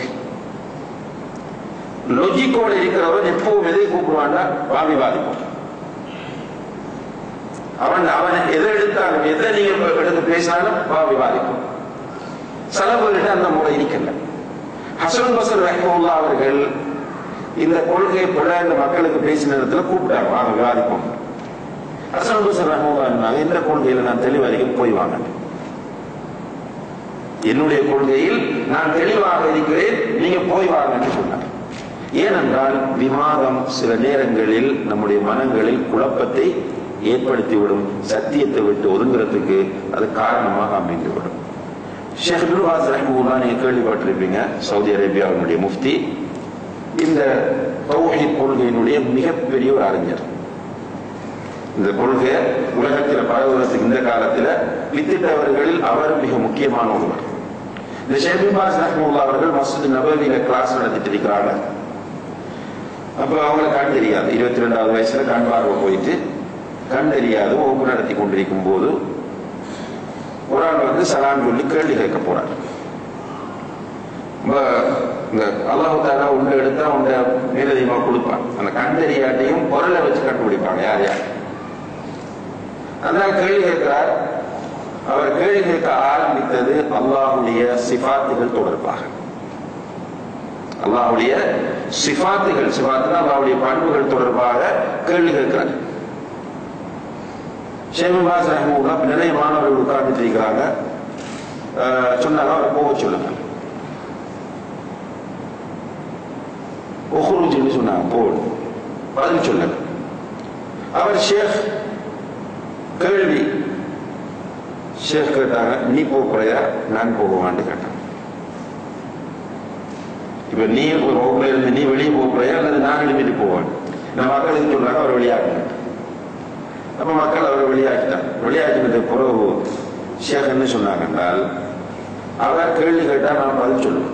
லாஜிக்கோட இருக்கிறவன் எப்பவும் எதை கூப்பிடுவான்னா வாதிப்போம். அவன் எதை எடுத்தாலும் எதை நீங்க எடுத்து பேசினாலும் விவாதிப்போம். சலபுகிட்ட அந்த முறை இருக்கல. ஹஸனுல் பஸரி ரஹ்மஹுல்லாஹ் அவர்கள் இந்த கொள்கை பல இந்த மக்களுக்கு பேசின நேரத்துல கூப்பிட்டாங்க, வாங்க விவாதிப்போம். ஹஸனுல் பஸரி ரஹ்மஹுல்லாஹ் இந்த கொள்கையில நான் தெளிவாக போய் வாங்க, என்னுடைய கொள்கையில் நான் தெளிவாக இருக்கிறேன், நீங்க போய் வாங்க என்று சொன்னார். ஏனென்றால் விவாதம் சில நேரங்களில் நம்முடைய மனங்களில் குழப்பத்தை ஏற்படுத்திவிடும். சத்தியத்தை விட்டு ஒதுங்கிறதுக்கு அது காரணமாக அமைந்துவிடும். ஷேக் இப்னு பாஸ் ரஹ்மஹுல்லாஹ் நீங்க கேள்விப்பட்டிருப்பீங்க, சவுதி அரேபியாவினுடைய முஃப்தி. இந்த தௌஹீத் கொள்கையினுடைய மிகப்பெரிய ஒரு அறிஞர். இந்த கொள்கை உலகத்தில் பரவுவதற்கு இந்த காலத்தில் வித்திட்டவர்களில் அவர் மிக முக்கியமான ஒருவர். இந்த ஷேக் பின் பாஸ் ரஹ்மத்துல்லாஹி அவர்கள் மஸ்ஜித் நபவியில கிளாஸ் நடத்திட்டு இருக்கிறாங்க. அப்ப அவங்களை கண் தெரியாது, 22வது வயசுல கண் பார்வை போயிட்டு கண் தெரியாது வகுப்பு நடத்தி கொண்டிருக்கும் போது ஒரு ஆள் வந்து சலான் சொல்லி கேள்வி கேட்க போறார். அல்லாஹ் தஆலா உள்ள எடுத்தா உண்ட மேலதிகமா கொடுப்பான். அந்த கண் தெரியாட்டையும் பொருளை வச்சு கண்டுபிடிப்பாங்க யார் யார். அதனால கேள்வி கேட்கிறார். அவர் கேள்வி கேட்க ஆரம்பித்தது அல்லாஹ்வுடைய சிஃபாத்துகள் தொடர்பாக. அல்லாஹ்வுடைய சிஃபாத்துகள், சிஃபாத்துனா அல்லாஹ்வுடைய பண்புகள் தொடர்பாக கேள்வி கேட்கிறார். ஷேக் பின் பாஸ் ரஹ்மத்துல்லாஹி நிறைய மாணவர்கள் உட்கார்ந்துட்டு இருக்கிறாங்க. சொன்னாங்க அவர் போக சொல்லுங்க, உஹ்ருஜ்னு சொன்னாங்க, போடு, பதில் சொல்லுங்க. அவர் ஷேக் கேள்வி ஷேக் கேட்டாங்க, நீ போறியா நான் போகுவான்னு கேட்டாங்க. இப்ப நீ ஒரு வகுப்புல இருந்து நீ வெளியே போறியா அல்லது நான் எழுப்பிட்டு போவேன். நான் மக்களுக்கு சொல்றாங்க அவர் வெளியாக்குங்க. அப்ப மக்கள் அவரை வெளியாக்கிட்டாங்க. வெளியாக்கினதுக்கு பிறகு ஷேக் என்ன சொன்னாங்க என்றால், அவர் கேள்வி கேட்டா நான் பதில் சொல்லுவேன்.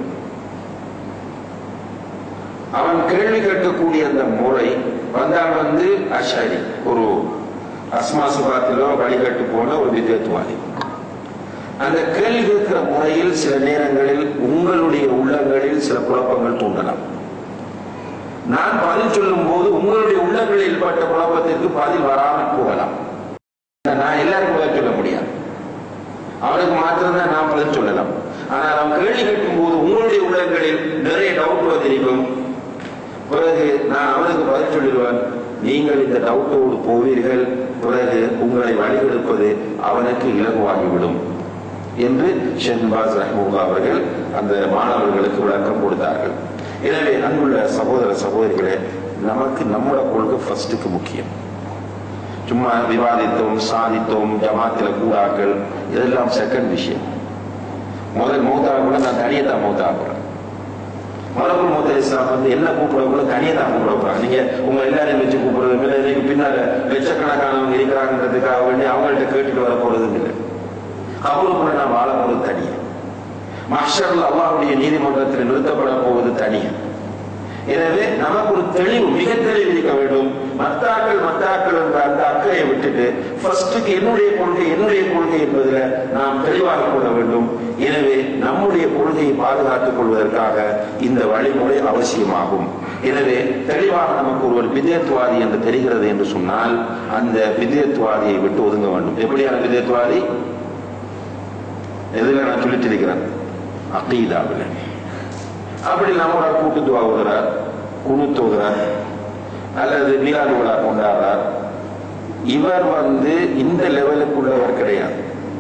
அவன் கேள்வி கேட்கக்கூடிய அந்த முறை வந்தால் வந்து அஷாரி, ஒரு அஸ்மா சிஃபாத்திலோ வழிகட்டு போன ஒரு வித்வத்வாதி. அந்த கேள்வி கேட்கிற முறையில் சில நேரங்களில் உங்களுடைய உள்ளங்களில் சில குழப்பங்கள் தூண்டலாம். நான் பதில் சொல்லும் போது உங்களுடைய உள்ளங்களில் ஏற்பட்ட குழப்பத்திற்கு பதில் வராமல் போகலாம். நான் எல்லாருக்கும் பதில் சொல்ல முடியாது, அவனுக்கு மாத்திரம்தான் நான் பதில் சொல்லலாம். ஆனால் அவன் கேள்வி கேட்கும் போது உங்களுடைய உள்ளங்களில் நிறைய டவுட் வந்திருக்கும். பிறகு நான் அவனுக்கு பதில் சொல்லிடுவேன். நீங்கள் இந்த டவுட்டோடு போவீர்கள், பிறகு உங்களை வழிகெடுப்பது அவனுக்கு இலகுவாகிவிடும் என்று ஷேக் பின் பாஸ் ரஹ்மத்துல்லாஹி அவர்கள் அந்த மாணவர்களுக்கு விளக்கம் கொடுத்தார்கள். எனவே அன்புள்ள சகோதர சகோதரிகளே, நமக்கு நம்மளோட கொள்கை ஃபர்ஸ்டுக்கு முக்கியம். சும்மா விவாதித்தோம், சாதித்தோம், ஜமாத்தில கூடாக்கள், இதெல்லாம் செகண்ட் விஷயம். முதல் மௌத்தாக கூட நான் தனியை தான் மௌத்தாக போறேன். மலக்குல் மௌத் இஸ்லாம் வந்து என்ன கூப்பிடக்கூட தனியை தான் கூப்பிட போறாங்க. நீங்க உங்க எல்லாரையும் வச்சு கூப்பிடுறது இல்லை, பின்னால லட்சக்கணக்கானவங்க இருக்கிறாங்கன்றதுக்காக வேண்டி அவங்கள்ட்ட கேட்டுட்டு வர போறது இல்லை. கபருக்குள்ள நான் வாழ போறது தனியே, மஹ்ஷர்ல அல்லாஹ்வுடைய நீதிமன்றத்தில் நிறுத்தப்பட போவது தனியே. எனவே நமக்கு ஒரு தெளிவு, மிக தெளிவு இருக்க வேண்டும். மத்தாக்கள் என்ற அந்த அக்கறையை விட்டுட்டு ஃபர்ஸ்டுக்கு என்னுடைய கொள்கை என்பதில் நாம் தெளிவாக கொள்ள வேண்டும். எனவே நம்முடைய கொள்கையை பாதுகாத்துக் கொள்வதற்காக இந்த வழிமுறை அவசியமாகும். எனவே தெளிவாக நமக்கு ஒருவர் பித்அத்வாதி என்று தெரிகிறது என்று சொன்னால் அந்த பித்அத்வாதியை விட்டு ஒதுங்க வேண்டும். எப்படியான பித்அத்வாதி? எதுல நான் சொல்லிட்டு இருக்கிறேன், அகீதாவில். அப்படி நம்ம கூட்டு துவா ஓதுறார், குனுத் ஓதுறார், அல்லது மீலாது விழா கொண்டாடுறார். இவர் வந்து இந்த லெவலுக்குள்ளவர் கிடையாது.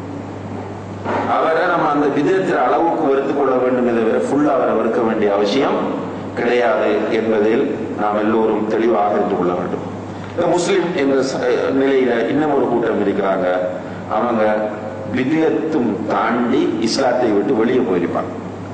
அவரை நம்ம அந்த விதத்தின் அளவுக்கு வெறுத்துக் கொள்ள வேண்டும் என்ற ஃபுல்லா அவரை வெறுக்க வேண்டிய அவசியம் கிடையாது என்பதில் நாம் எல்லோரும் தெளிவாக இருந்து கொள்ள வேண்டும். முஸ்லிம் என்ற நிலையில இன்னும் ஒரு கூட்டம் இருக்கிறாங்க. அவங்க விதத்தும் தாண்டி இஸ்லாத்தை விட்டு வெளியே போயிருப்பாங்க.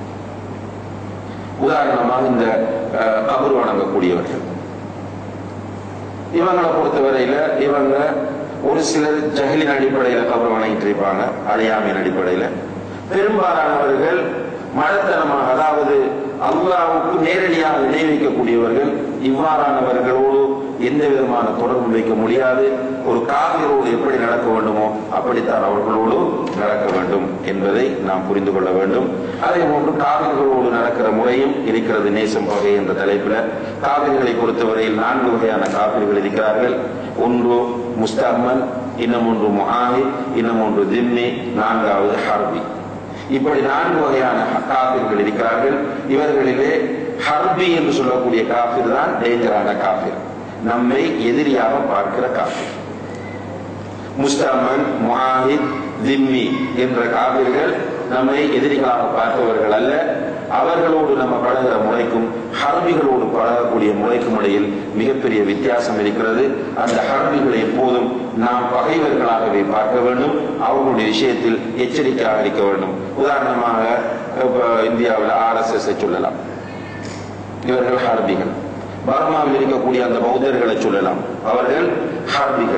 உதாரணமாக இந்த கபர் வணங்கக்கூடியவர்கள், இவங்களை பொறுத்தவரையில இவங்க ஒரு சிலர் ஜஹலின் அடிப்படையில கபர் வணங்கிட்டு இருப்பாங்க, அறியாமையின் அடிப்படையில. பெரும்பாலானவர்கள் மடத்தனமாக, அதாவது அல்லாஹ்வுக்கு நேரடியாக இணை வைக்கக்கூடியவர்கள். இவ்வாறானவர்களோடு எந்த விதமான தொடர்பு வைக்க முடியாது. ஒரு காவிரோடு எப்படி நடக்க வேண்டுமோ அப்படித்தான் அவர்களோடு நடக்க வேண்டும் என்பதை நாம் புரிந்து கொள்ள வேண்டும். அதே போன்று காவிர்களோடு நடக்கிற முறையும் இருக்கிறது. நேசம் வகை என்ற தலைப்பில் காவிர்களை பொறுத்தவரையில் 4 வகையான காவிர்கள் இருக்கிறார்கள். ஒன்று முஸ்தம்மன், இன்னும் ஒன்று முஆஹித், இன்னும் ஒன்று திம்மி, 4வது ஹர்பி. இப்படி 4 வகையான காபிர்கள் இருக்கிறார்கள். இவர்களிலே ஹர்பி என்று சொல்லக்கூடிய காபிர் தான் டேஞ்சரான காபிர், நம்மை எதிரியாக பார்க்கிற காபிர். முஸ்தமன், முஆஹித், திம்மி என்ற காபிர்கள் நம்மை எதிரிகளாக பார்ப்பவர்கள் அல்ல. அவர்களோடு நம்ம பழகிற முறைக்கும் ஹர்பிகளோடு பழகக்கூடிய முறைக்கும் இடையில் மிகப்பெரிய வித்தியாசம் இருக்கிறது. அந்த ஹர்பிகளை எப்போதும் நாம் பகைவர்களாகவே பார்க்க வேண்டும். அவர்களுடைய விஷயத்தில் எச்சரிக்கையாக இருக்க வேண்டும். உதாரணமாக இந்தியாவில் RSS சொல்லலாம், இவர்கள் ஹர்பிகள். பர்மாவில் இருக்கக்கூடிய அந்த பௌத்தர்களை சொல்லலாம், அவர்கள் ஹர்பிகள்.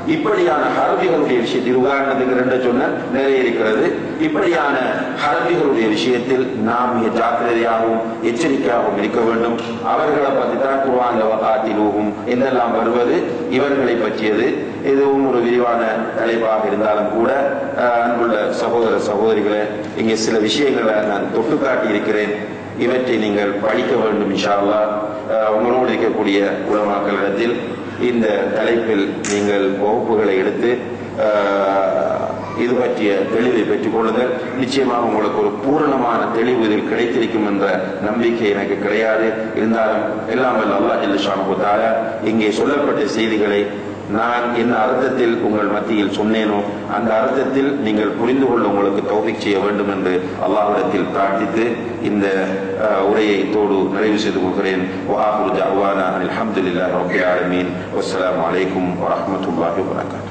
இப்படியான ஹரபிகளுடைய விஷயத்தில் உதாரணத்துக்கு ரெண்டு சொன்ன நிறைய இருக்கிறது. இப்படியான ஹரபிகளுடைய விஷயத்தில் நாம் மிக ஜாக்கிரதையாகவும் எச்சரிக்கையாகவும் இருக்க வேண்டும். அவர்களை பற்றி தான் குர்ஆன்ல வகாத்திலூஹும் என்றெல்லாம் வருவது இவர்களை பற்றியது. இதுவும் ஒரு விரிவான தலைப்பாக இருந்தாலும் கூட அன்புள்ள சகோதர சகோதரிகளை இங்கே சில விஷயங்களை நான் தொட்டு காட்டி இருக்கிறேன். இவற்றை நீங்கள் படிக்க வேண்டும் இன்ஷா அல்லாஹ். உங்களோடு இருக்கக்கூடிய உலமாக்களிடத்தில் இந்த தலைப்பில் நீங்கள் வகுப்புகளை எடுத்து இது பற்றிய தெளிவை பெற்றுக் கொள்ளுங்கள். நிச்சயமாக உங்களுக்கு ஒரு பூரணமான தெளிவு இதில் கிடைத்திருக்கும் என்ற நம்பிக்கை எனக்கு கிடையாது. இருந்தாலும் எல்லாம் வல்ல அல்லாஹ் ஜல்ல ஷானஹு வ தஆலா இங்கே சொல்லப்பட்ட செய்திகளை நான் என்ன அர்த்தத்தில் உங்கள் மத்தியில் சொன்னேனோ அந்த அர்த்தத்தில் நீங்கள் புரிந்து கொள்ள உங்களுக்கு தௌஃபீக் செய்ய வேண்டும் என்று அல்லாஹ்விடத்தில் பிரார்த்தித்து இந்த உரையை தோடு நிறைவு செய்து கொள்கிறேன். வஆஹிரு தஅவானா அல்ஹம்துலில்லாஹி ரப்பில் ஆலமீன். வஸ்ஸலாமு அலைக்கும் வரஹ்மத்துல்லாஹி வபரகாத்துஹு.